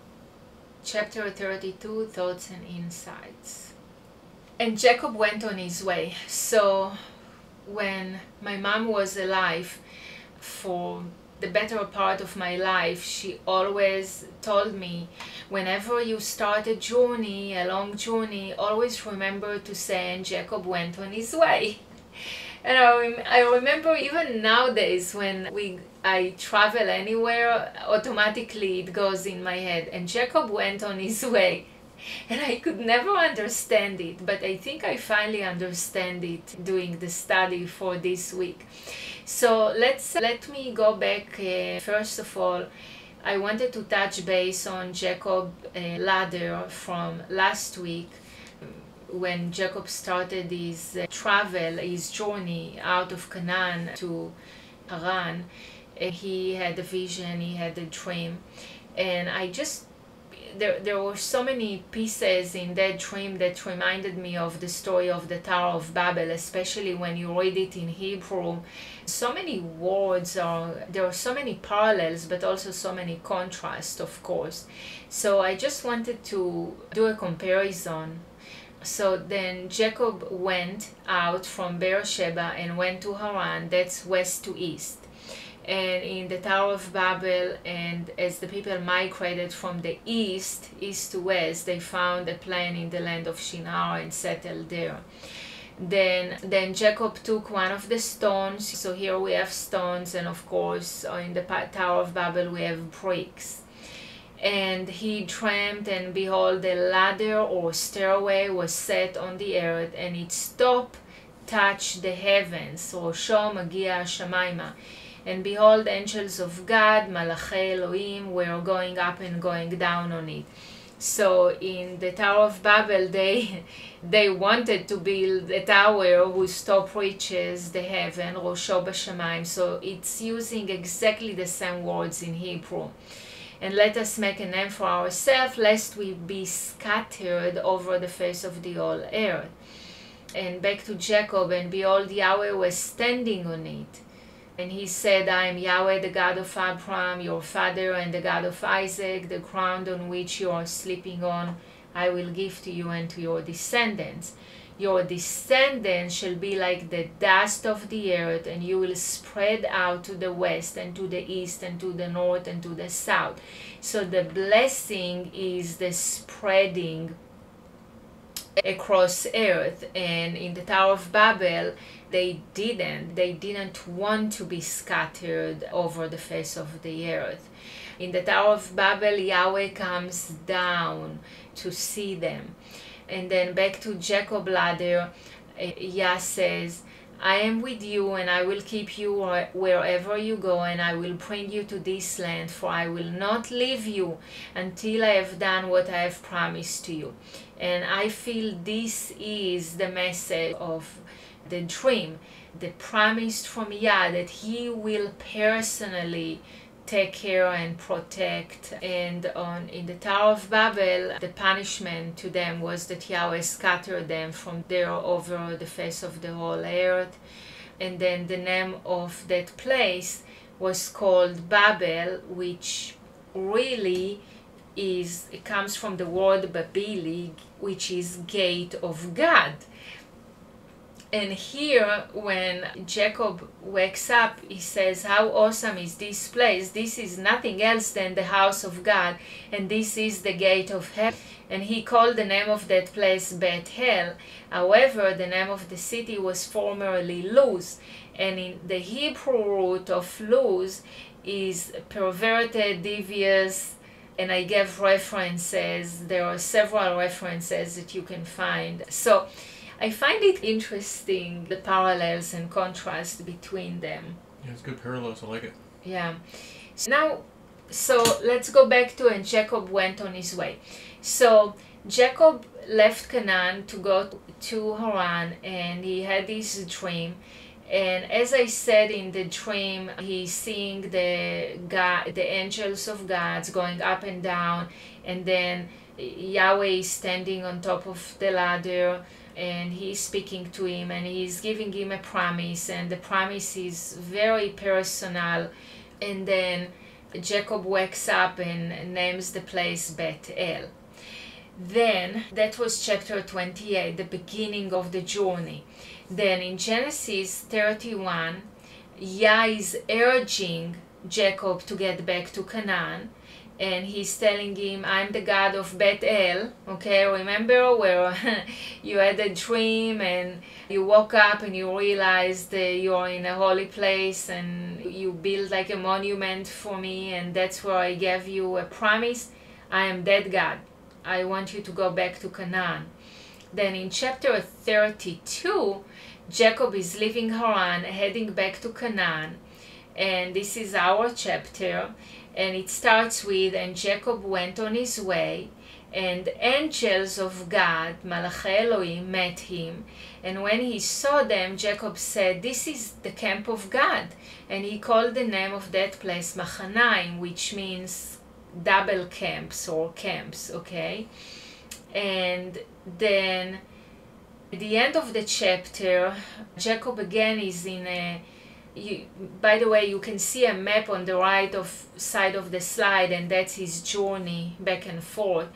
Chapter thirty-two, Thoughts and Insights. And Jacob went on his way. So when my mom was alive, for the better part of my life, she always told me, whenever you start a journey, a long journey, always remember to say, and Jacob went on his way. And I, rem I remember even nowadays when we I travel anywhere, automatically it goes in my head, and Jacob went on his way. And I could never understand it, but I think I finally understand it doing the study for this week. So let's let me go back. Uh, first of all, I wanted to touch base on Jacob uh, ladder from last week, when Jacob started his uh, travel, his journey out of Canaan to Haran. Uh, he had a vision, he had a dream, and I just There, there were so many pieces in that dream that reminded me of the story of the Tower of Babel, especially when you read it in Hebrew. So many words, are, there are so many parallels, but also so many contrasts, of course. So I just wanted to do a comparison. So then Jacob went out from Beersheba and went to Haran, that's west to east. And in the Tower of Babel, and as the people migrated from the east, east to west, they found a plain in the land of Shinar and settled there. Then, then Jacob took one of the stones. So here we have stones, and of course in the Tower of Babel we have bricks. And he dreamed, and behold, a ladder or stairway was set on the earth, and its top touched the heavens, or Shom Magia Shamaima. And behold, angels of God, Malachi Elohim, were going up and going down on it. So in the Tower of Babel, they they wanted to build a tower whose top reaches the heaven, Rosho B'Shamayim. So it's using exactly the same words in Hebrew. And let us make a name for ourselves, lest we be scattered over the face of the whole earth. And back to Jacob, and behold, Yahweh was standing on it. And he said, I am Yahweh, the God of Abraham, your father, and the God of Isaac. The ground on which you are sleeping on, I will give to you and to your descendants. Your descendants shall be like the dust of the earth, and you will spread out to the west, and to the east, and to the north, and to the south. So the blessing is the spreading across earth. And in the Tower of Babel, they didn't they didn't want to be scattered over the face of the earth. In the Tower of Babel, Yahweh comes down to see them. And then back to Jacob ladder, Yah says, I am with you, and I will keep you wherever you go, and I will bring you to this land, for I will not leave you until I have done what I have promised to you. And I feel this is the message of the dream, the promise from Yah that he will personally take care and protect. And on in the Tower of Babel, the punishment to them was that Yahweh scattered them from there over the face of the whole earth. And then the name of that place was called Babel, which really is, it comes from the word Babili, which is gate of God. And here, when Jacob wakes up, he says, how awesome is this place? This is nothing else than the house of God, and this is the gate of heaven. And he called the name of that place Bethel. However, the name of the city was formerly Luz. And in the Hebrew root of Luz is perverted, devious, and I gave references. There are several references that you can find. So I find it interesting, the parallels and contrast between them. Yeah, it's good parallels. I like it. Yeah. So now, so let's go back to, and Jacob went on his way. So Jacob left Canaan to go to Haran, and he had this dream. And as I said, in the dream, he's seeing the God, the angels of God going up and down, and then Yahweh is standing on top of the ladder, and he's speaking to him, and he's giving him a promise, and the promise is very personal. And then Jacob wakes up and names the place Bethel. Then, that was chapter twenty-eight, the beginning of the journey. Then in Genesis thirty-one, Yah is urging Jacob to get back to Canaan. And he's telling him, I'm the God of Bethel. Okay, remember where you had a dream and you woke up and you realized that you're in a holy place and you build like a monument for me, and that's where I gave you a promise. I am that God. I want you to go back to Canaan. Then in chapter thirty-two, Jacob is leaving Haran, heading back to Canaan. And this is our chapter. And it starts with, and Jacob went on his way, and angels of God, Malachi Elohim, met him. And when he saw them, Jacob said, this is the camp of God. And he called the name of that place Machanaim, which means double camps or camps, okay? And then at the end of the chapter, Jacob again is in a You, by the way, you can see a map on the right of side of the slide, and that's his journey back and forth.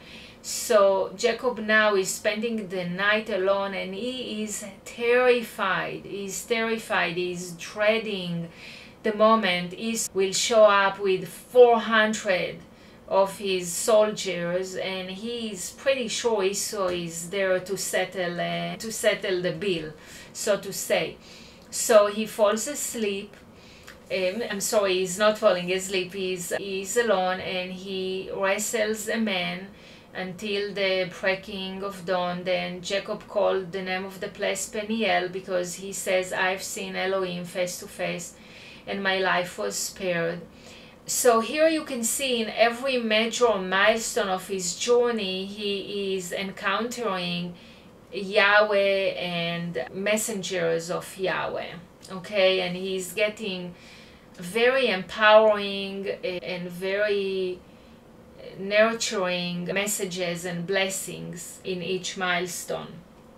So Jacob now is spending the night alone, and he is terrified. He's terrified. He's dreading the moment he will show up with four hundred of his soldiers, and he is pretty sure Esau is there to settle uh, to settle the bill, so to say. So he falls asleep. Um, I'm sorry, he's not falling asleep. He's, he's alone, and he wrestles a man until the breaking of dawn. Then Jacob called the name of the place Peniel, because he says, I've seen Elohim face to face, and my life was spared. So here you can see in every major milestone of his journey, he is encountering Yahweh and messengers of Yahweh, okay? And he's getting very empowering and very nurturing messages and blessings in each milestone.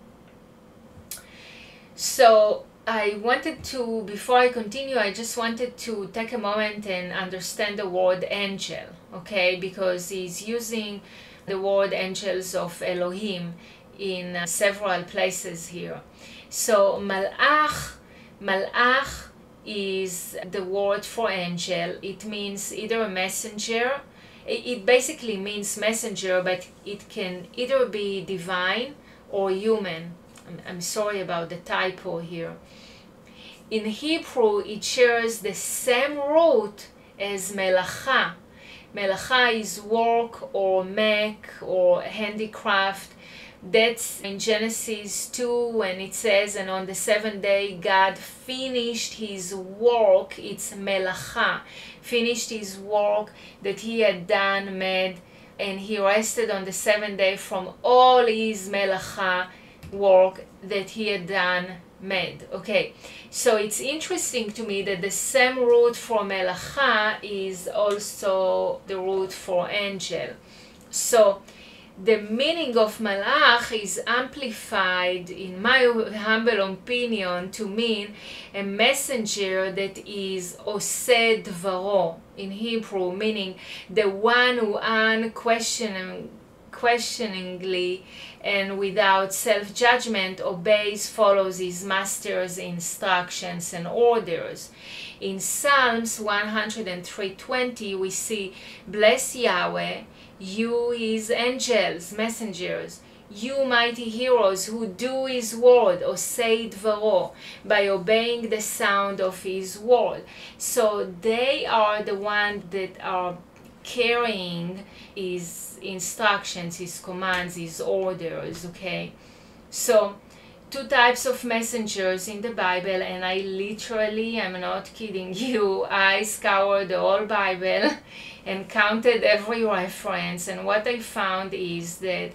So I wanted to, before I continue, I just wanted to take a moment and understand the word angel, okay? Because he's using the word angels of Elohim in uh, several places here. So malach, malach is the word for angel. It means either a messenger. It, it basically means messenger, but it can either be divine or human. I'm, I'm sorry about the typo here. In Hebrew, it shares the same root as melacha. Melacha is work or make or handicraft. That's in Genesis two, when it says, and on the seventh day God finished his work. It's melacha, finished his work that he had done, made, and he rested on the seventh day from all his melacha work that he had done, made. Okay, so it's interesting to me that the same root for melacha is also the root for angel. So the meaning of malach is amplified, in my humble opinion, to mean a messenger that is oseh dvaro in Hebrew, meaning the one who unquestioning, questioningly and without self-judgment obeys, follows his master's instructions and orders. In Psalms one hundred three twenty, we see, bless Yahweh, you his angels, messengers, you mighty heroes who do his word, oseh dvaro, by obeying the sound of his word. So they are the ones that are carrying his instructions, his commands, his orders, okay? So two types of messengers in the Bible, and I literally, I'm not kidding you, I scoured the whole Bible and counted every reference, and what I found is that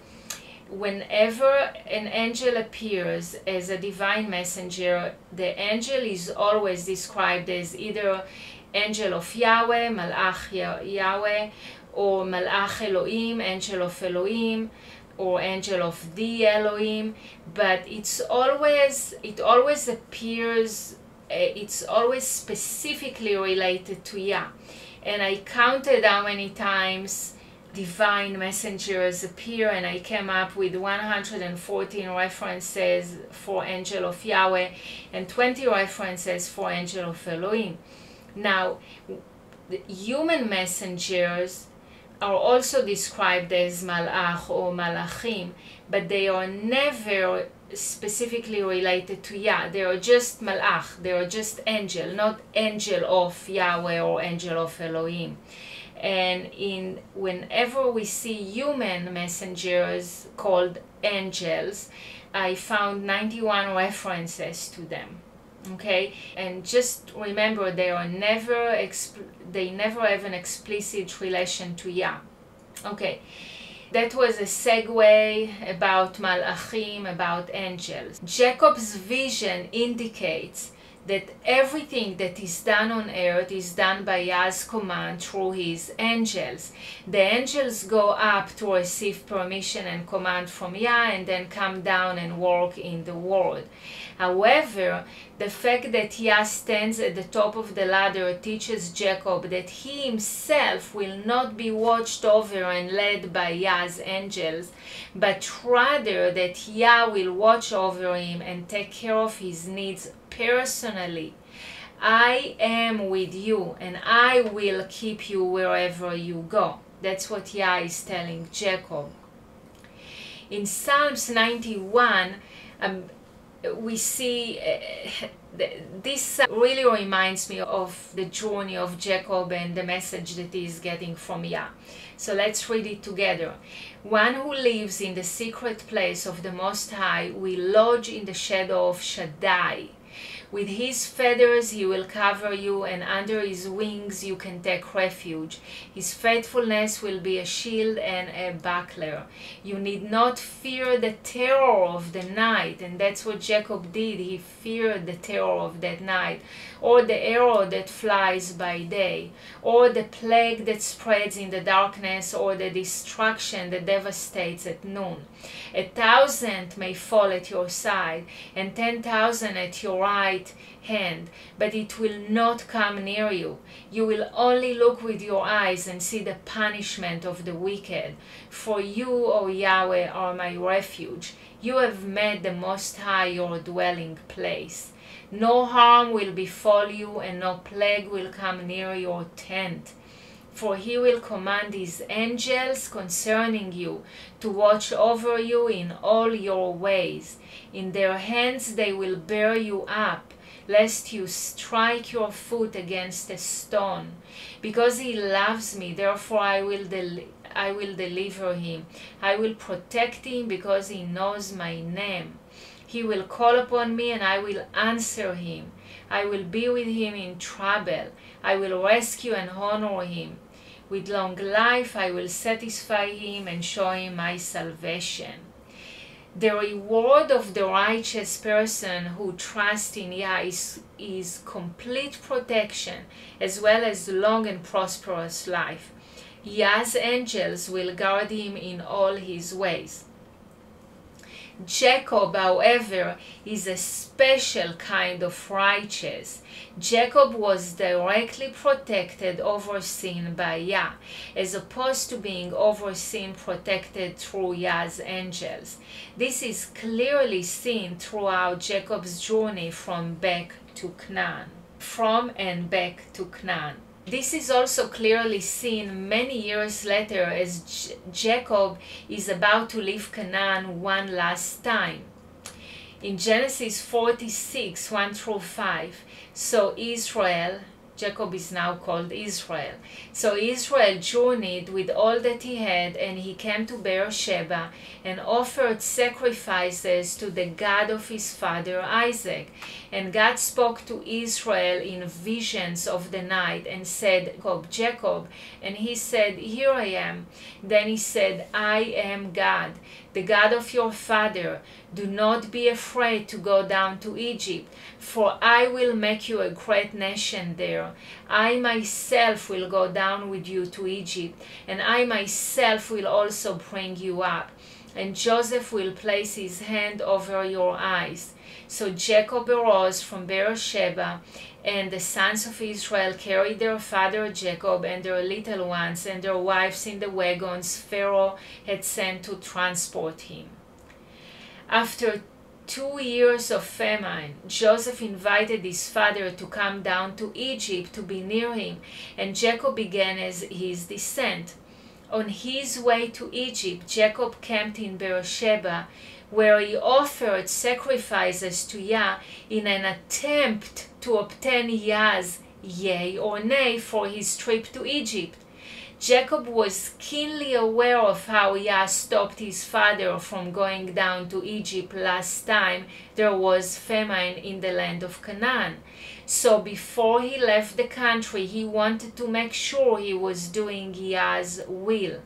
whenever an angel appears as a divine messenger, the angel is always described as either angel of Yahweh, Malach Yahweh, or Malach Elohim, angel of Elohim, or angel of the Elohim, but it's always, it always appears, it's always specifically related to Yah. And I counted how many times divine messengers appear, and I came up with one hundred fourteen references for angel of Yahweh and twenty references for angel of Elohim. Now, The human messengers are also described as malach or malachim, but they are never specifically related to Yah. They are just malach, they are just angel, not angel of Yahweh or angel of Elohim. And in whenever we see human messengers called angels, I found ninety-one references to them. Okay, and just remember, they are never exp- they never have an explicit relation to Yah. Okay, that was a segue about malachim, about angels. Jacob's vision indicates that everything that is done on earth is done by Yah's command through his angels. The angels go up to receive permission and command from Yah and then come down and work in the world. However, the fact that Yah stands at the top of the ladder teaches Jacob that he himself will not be watched over and led by Yah's angels, but rather that Yah will watch over him and take care of his needs personally. I am with you and I will keep you wherever you go. That's what Yah is telling Jacob. In Psalms ninety-one, um, we see uh, this really reminds me of the journey of Jacob and the message that he is getting from Yah. So let's read it together. One who lives in the secret place of the Most High will lodge in the shadow of Shaddai. With his feathers he will cover you, and under his wings you can take refuge. His faithfulness will be a shield and a buckler. You need not fear the terror of the night, and that's what Jacob did. He feared the terror of that night, or the arrow that flies by day, or the plague that spreads in the darkness, or the destruction that devastates at noon. A thousand may fall at your side, and ten thousand at your right hand, but it will not come near you. You will only look with your eyes and see the punishment of the wicked. For you, O Yahweh, are my refuge. You have made the Most High your dwelling place. No harm will befall you, and no plague will come near your tent. For he will command his angels concerning you to watch over you in all your ways. In their hands they will bear you up, lest you strike your foot against a stone. Because he loves me, therefore I will del- I will deliver him. I will protect him because he knows my name. He will call upon me and I will answer him. I will be with him in trouble. I will rescue and honor him. With long life I will satisfy him and show him my salvation. The reward of the righteous person who trusts in Yah is, is complete protection as well as long and prosperous life. Yah's angels will guard him in all his ways. Jacob, however, is a special kind of righteous. Jacob was directly protected, overseen by Yah, as opposed to being overseen, protected through Yah's angels. This is clearly seen throughout Jacob's journey from back to Canaan, from and back to Canaan. This is also clearly seen many years later as J- Jacob is about to leave Canaan one last time. In Genesis forty-six, one through five, so Israel, Jacob is now called Israel. So Israel journeyed with all that he had, and he came to Beersheba and offered sacrifices to the God of his father Isaac. And God spoke to Israel in visions of the night and said, Jacob, Jacob. And he said, Here I am. Then he said, I am God, the God of your father. Do not be afraid to go down to Egypt, for I will make you a great nation there. I myself will go down with you to Egypt, and I myself will also bring you up. And Joseph will place his hand over your eyes. So Jacob arose from Beersheba, and the sons of Israel carried their father Jacob and their little ones and their wives in the wagons Pharaoh had sent to transport him. After two years of famine, Joseph invited his father to come down to Egypt to be near him, and Jacob began as his descent. On his way to Egypt, Jacob camped in Beersheba, where he offered sacrifices to Yah in an attempt to obtain Yah's yea or nay for his trip to Egypt. Jacob was keenly aware of how Yah stopped his father from going down to Egypt last time there was famine in the land of Canaan. So before he left the country, he wanted to make sure he was doing Yah's will.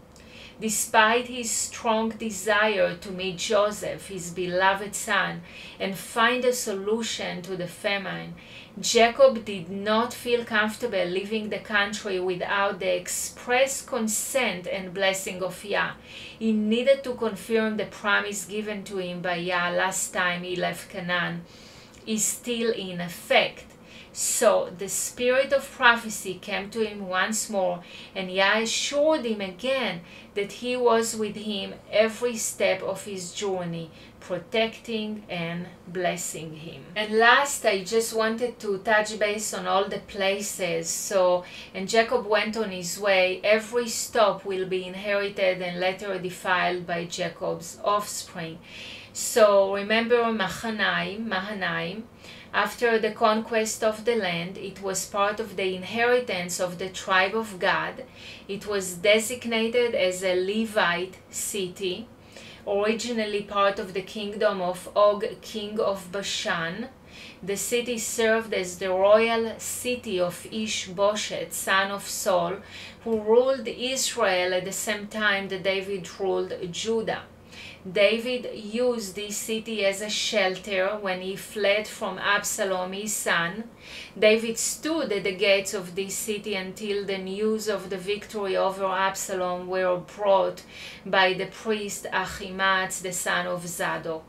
Despite his strong desire to meet Joseph, his beloved son, and find a solution to the famine, Jacob did not feel comfortable leaving the country without the express consent and blessing of Yah. He needed to confirm the promise given to him by Yah last time he left Canaan is still in effect. So the spirit of prophecy came to him once more, and Yah assured him again that he was with him every step of his journey, protecting and blessing him. And last, I just wanted to touch base on all the places. So, and Jacob went on his way. Every stop will be inherited and later defiled by Jacob's offspring. So remember Mahanaim, Mahanaim. After the conquest of the land, it was part of the inheritance of the tribe of Gad. It was designated as a Levite city, originally part of the kingdom of Og, king of Bashan. The city served as the royal city of Ishbosheth, son of Saul, who ruled Israel at the same time that David ruled Judah. David used this city as a shelter when he fled from Absalom, his son. David stood at the gates of this city until the news of the victory over Absalom were brought by the priest Ahimaaz, the son of Zadok.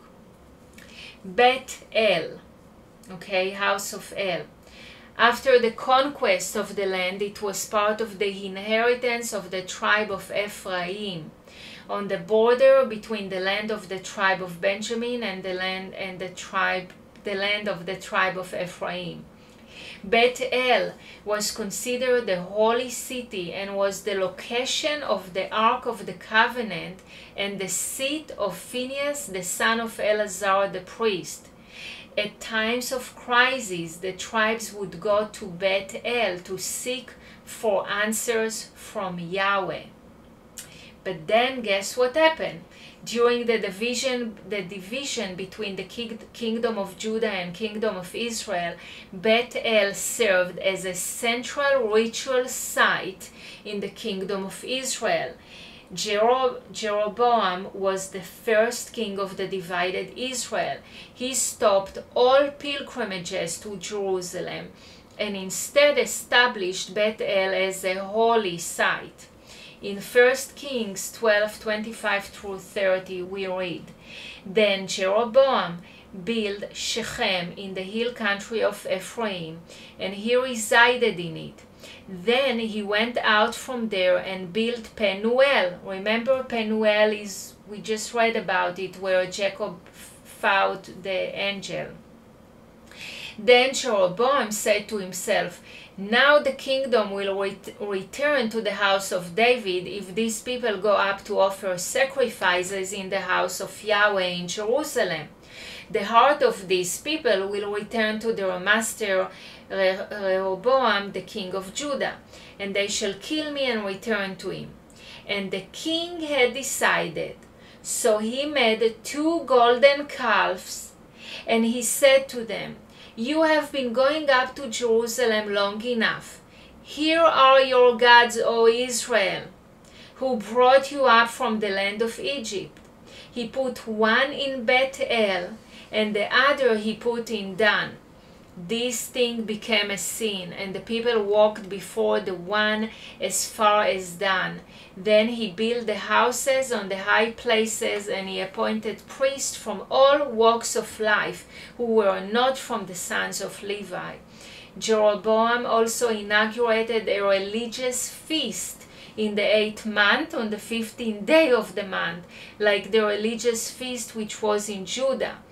Bet El, okay, house of El. After the conquest of the land, it was part of the inheritance of the tribe of Ephraim, on the border between the land of the tribe of Benjamin and the land and the tribe the land of the tribe of Ephraim. Bet El was considered the holy city and was the location of the Ark of the Covenant and the seat of Phinehas, the son of Eleazar the priest. At times of crisis, the tribes would go to Bet El to seek for answers from Yahweh. But then guess what happened? During the division, the division between the kingdom of Judah and kingdom of Israel, Bet El served as a central ritual site in the kingdom of Israel. Jerob Jeroboam was the first king of the divided Israel. He stopped all pilgrimages to Jerusalem and instead established Bet El as a holy site. In First Kings twelve, twenty-five through thirty, we read, Then Jeroboam built Shechem in the hill country of Ephraim, and he resided in it. Then he went out from there and built Penuel. Remember, Penuel is, we just read about it, where Jacob found the angel. Then Jeroboam said to himself, Now the kingdom will ret return to the house of David if these people go up to offer sacrifices in the house of Yahweh in Jerusalem. The heart of these people will return to their master Rehoboam, the king of Judah, and they shall kill me and return to him. And the king had decided, so he made two golden calves, and he said to them, You have been going up to Jerusalem long enough. Here are your gods, O Israel, who brought you up from the land of Egypt. He put one in Bet El, and the other he put in Dan. This thing became a sin, and the people walked before the one as far as Dan. Then he built the houses on the high places, and he appointed priests from all walks of life, who were not from the sons of Levi. Jeroboam also inaugurated a religious feast in the eighth month, on the fifteenth day of the month, like the religious feast which was in Judah.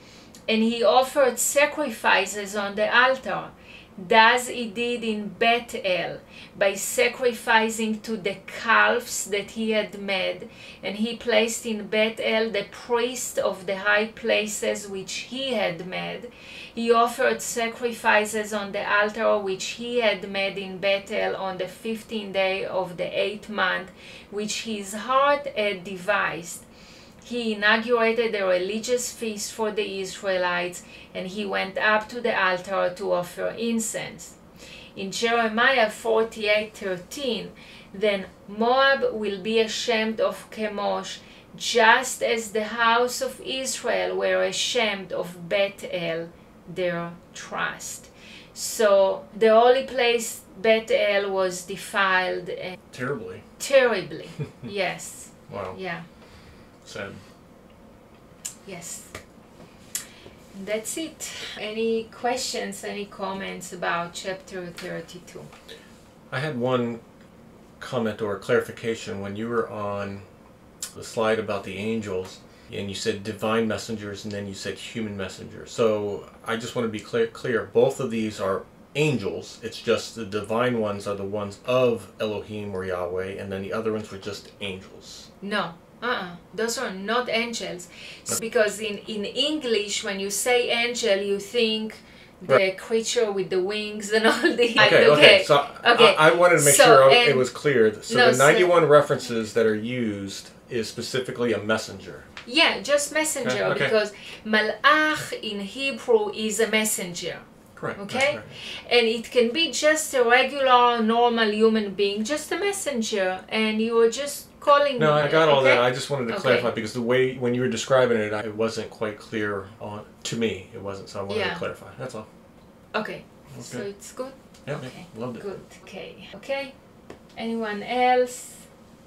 and he offered sacrifices on the altar. Thus he did in Bethel, by sacrificing to the calves that he had made, and he placed in Bethel the priest of the high places which he had made. He offered sacrifices on the altar which he had made in Bethel on the fifteenth day of the eighth month, which his heart had devised. He inaugurated a religious feast for the Israelites, and he went up to the altar to offer incense. In Jeremiah forty-eight thirteen, then Moab will be ashamed of Chemosh, just as the house of Israel were ashamed of Bethel, their trust. So the holy place Bethel was defiled. And terribly. Terribly, yes. Wow. Yeah. Sad. Yes. That's it. Any questions, any comments about chapter thirty-two? I had one comment or clarification when you were on the slide about the angels, and you said divine messengers, and then you said human messengers. So I just want to be clear, clear. Both of these are angels. It's just the divine ones are the ones of Elohim or Yahweh, and then the other ones were just angels. No. Uh-uh. Those are not angels. So because in, in English, when you say angel, you think the right. creature with the wings and all the... Okay, okay. okay. So okay. I, I wanted to make so, sure it was clear. So no, the ninety-one so, references that are used is specifically a messenger. Yeah, just messenger, okay, okay. because malach in Hebrew is a messenger. Correct. Okay? Right. And it can be just a regular, normal human being, just a messenger, and you are just calling No, I got all okay? that. I just wanted to okay. clarify because the way, when you were describing it, it wasn't quite clear on to me. It wasn't, so I wanted yeah. to clarify. That's all. Okay. Okay. So it's good? Yeah, okay. yeah, loved it. Good. Okay. Okay. Anyone else?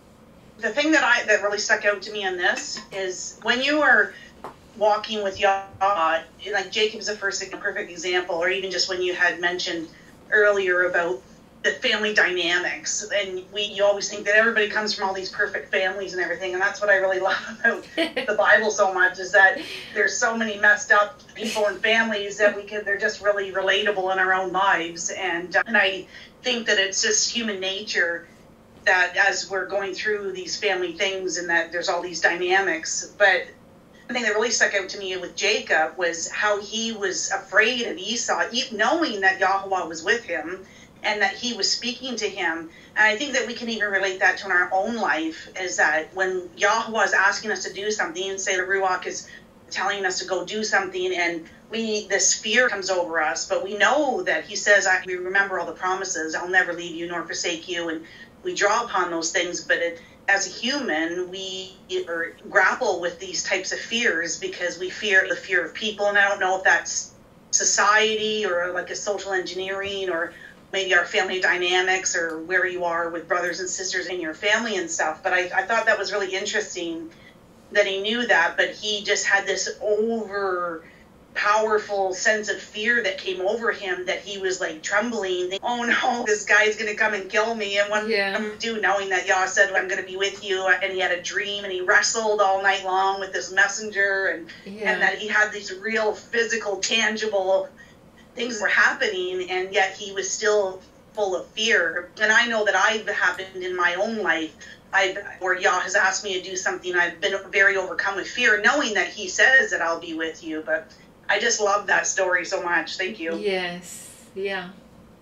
The thing that I that really stuck out to me on this is when you are walking with Yah, like Jacob's the first perfect example, or even just when you had mentioned earlier about the family dynamics, and we you always think that everybody comes from all these perfect families and everything, and that's what I really love about the Bible so much, is that there's so many messed up people and families that we can they're just really relatable in our own lives, and uh, and I think that it's just human nature that as we're going through these family things and that there's all these dynamics. But the thing that really stuck out to me with Jacob was how he was afraid of Esau, knowing that Yahweh was with him and that he was speaking to him. And I think that we can even relate that to in our own life, is that when Yahweh is asking us to do something, and say the Ruach is telling us to go do something, and we this fear comes over us, but we know that he says, I, we remember all the promises, I'll never leave you nor forsake you, and we draw upon those things. But it, as a human, we or grapple with these types of fears because we fear the fear of people, and I don't know if that's society or like a social engineering or maybe our family dynamics or where you are with brothers and sisters in your family and stuff. But I, I thought that was really interesting that he knew that, but he just had this over powerful sense of fear that came over him, that he was like trembling, thinking, oh no, this guy's gonna come and kill me, and what yeah. I'm gonna do, knowing that Yah said I'm gonna be with you. And he had a dream, and he wrestled all night long with this messenger, and yeah. and that he had these real physical, tangible things were happening, and yet he was still full of fear. And I know that I've happened in my own life, I've, where Yah has asked me to do something, I've been very overcome with fear, knowing that he says that I'll be with you. But I just love that story so much. Thank you. Yes. Yeah.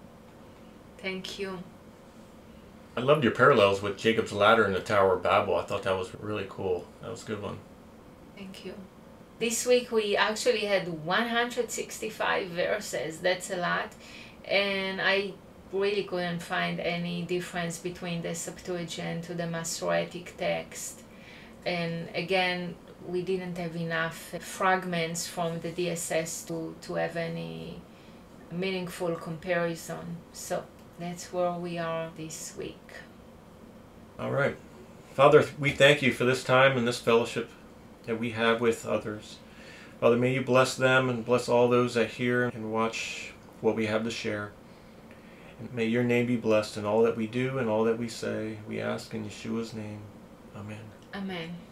Thank you. I loved your parallels with Jacob's ladder and the Tower of Babel. I thought that was really cool. That was a good one. Thank you. This week we actually had one hundred sixty-five verses. That's a lot. And I really couldn't find any difference between the Septuagint to the Masoretic text. And again, we didn't have enough fragments from the D S S to, to have any meaningful comparison. So that's where we are this week. All right. Father, we thank you for this time and this fellowship that we have with others. Father, may you bless them and bless all those that hear and watch what we have to share. And may your name be blessed in all that we do and all that we say. We ask in Yeshua's name. Amen. Amen.